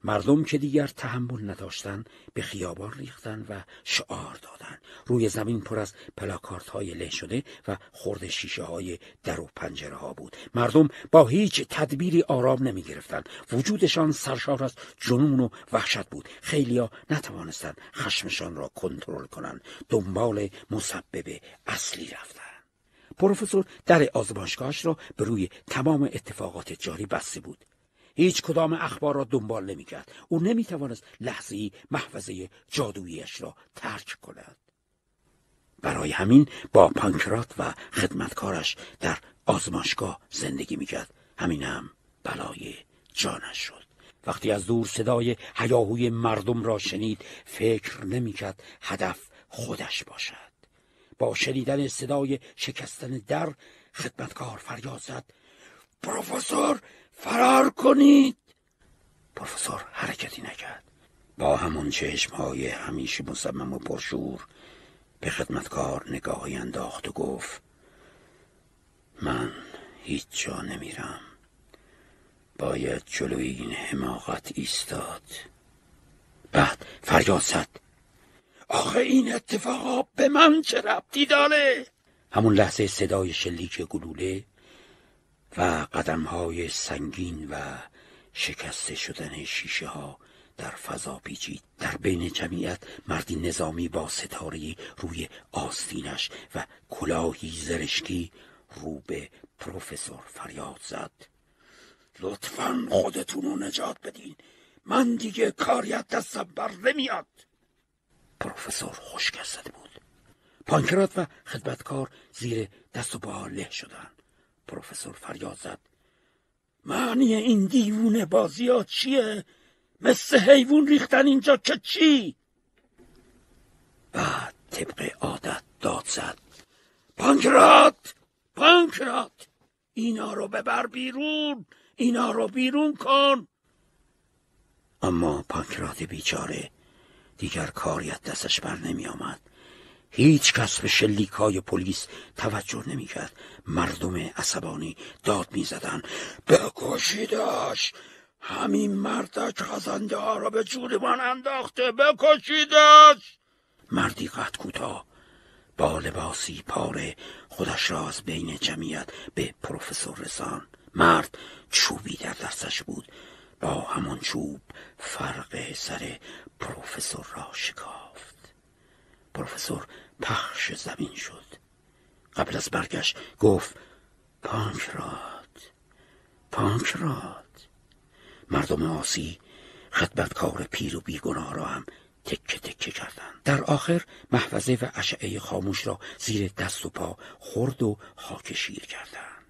مردم که دیگر تحمل نداشتند به خیابان ریختند و شعار دادند. روی زمین پر از پلاکاردهای له شده و خرد شیشه های در و پنجره ها بود. مردم با هیچ تدبیری آرام نمی گرفتند. وجودشان سرشار از جنون و وحشت بود. خیلیا نتوانستند خشمشان را کنترل کنند. دنبال مسبب اصلی رفتند. پروفسور در آزمایشگاهش را به روی تمام اتفاقات جاری بسته بود. هیچ کدام اخبار را دنبال نمی کرد. او نمی توانست لحظه‌ای محفظه جادوییش را ترک کند. برای همین با پانکرات و خدمتکارش در آزمایشگاه زندگی می کرد. همین هم بلای جانش شد. وقتی از دور صدای هیاهوی مردم را شنید فکر نمی کرد هدف خودش باشد. با شنیدن صدای شکستن در خدمتکار فریاد زد: پروفسور فرار کنید! پروفسور حرکتی نکرد. با همون چشمهای همیشه مصمم و پرشور به خدمتکار نگاهی انداخت و گفت: من هیچ جا نمیرم. باید جلوی این حماقت ایستاد. بعد فریاد زد: آخه این اتفاقا به من چه ربطی داره؟ همون لحظه صدای شلیک گلوله و قدم‌های سنگین و شکسته شدن شیشه ها در فضا پیچید. در بین جمعیت مردی نظامی با ستاره‌ای روی آستینش و کلاهی زرشکی رو به پروفسور فریاد زد: لطفاً خودتون رو نجات بدین، من دیگه کاری از دستم بر نمیاد. پروفسور خشک زده بود. پانکرات و خدمتکار زیر دست و پا له شدند. پروفسور فریاد زد: معنی این دیوونه بازیات چیه؟ مثل حیوان ریختن اینجا که چی؟ بعد طبق عادت داد زد: پانکرات! پانکرات! اینا رو ببر بیرون! اینا رو بیرون کن! اما پانکرات بیچاره دیگر کاری از دستش بر نمی آمد. هیچ کس به شلیک‌های پلیس توجه نمی کرد. مردم عصبانی داد می زدن: بکشیدش! همین مردک خزنده ها را به جونمان انداخته، بکشیدش! مردی قد کوتاه با لباسی پاره خودش را از بین جمعیت به پروفسور رساند. مرد چوبی در دستش بود. با همان چوب فرق سر پروفسور را شکافت. پروفسور پخش زمین شد. قبل از برگشت گفت: پانکرات، پانکرات. مردم آسی خدمتکار پیر و بیگناه را هم تکه تکه کردند. در آخر محفظه و اشعه خاموش را زیر دست و پا خرد و خاکشیر کردند.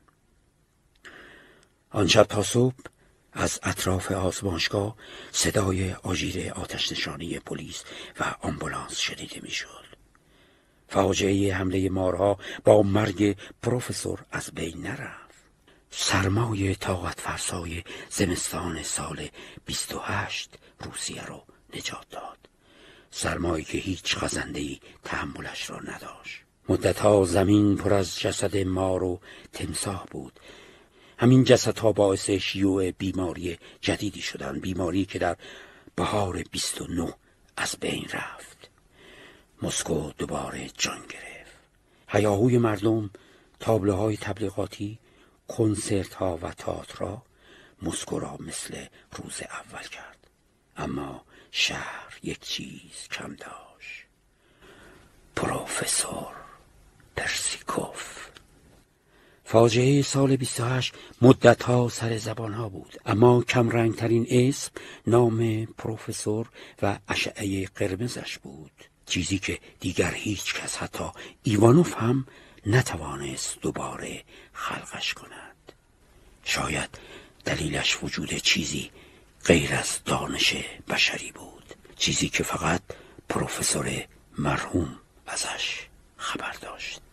آن شب تا صبح از اطراف آزمایشگاه صدای آژیر آتش نشانی پلیس و آمبولانس شنیده میشد. فاجعه حمله مارها با مرگ پروفسور از بین نرفت. سرمای طاقت فرسای زمستان سال 28 روسیه رو نجات داد. سرمایی که هیچ خزنده‌ای تحملش را نداشت. مدتها زمین پر از جسد مار و تمساح بود. همین جسدها باعث شیوع بیماری جدیدی شدند. بیماری که در بهار 29 از بین رفت. مسکو دوباره جان گرفت. هیاهوی مردم، تابلوهای تبلیغاتی، کنسرت‌ها و تئاترها مسکو را مثل روز اول کرد. اما شهر یک چیز کم داشت: پروفسور پرسیکوف. فاجعه سال 28 مدتها سر زبانها بود، اما کم رنگترین اسم نام پروفسور و اشعه قرمزش بود. چیزی که دیگر هیچ کس، حتی ایوانوف هم نتوانست دوباره خلقش کند. شاید دلیلش وجود چیزی غیر از دانش بشری بود، چیزی که فقط پروفسور مرحوم ازش خبر داشت.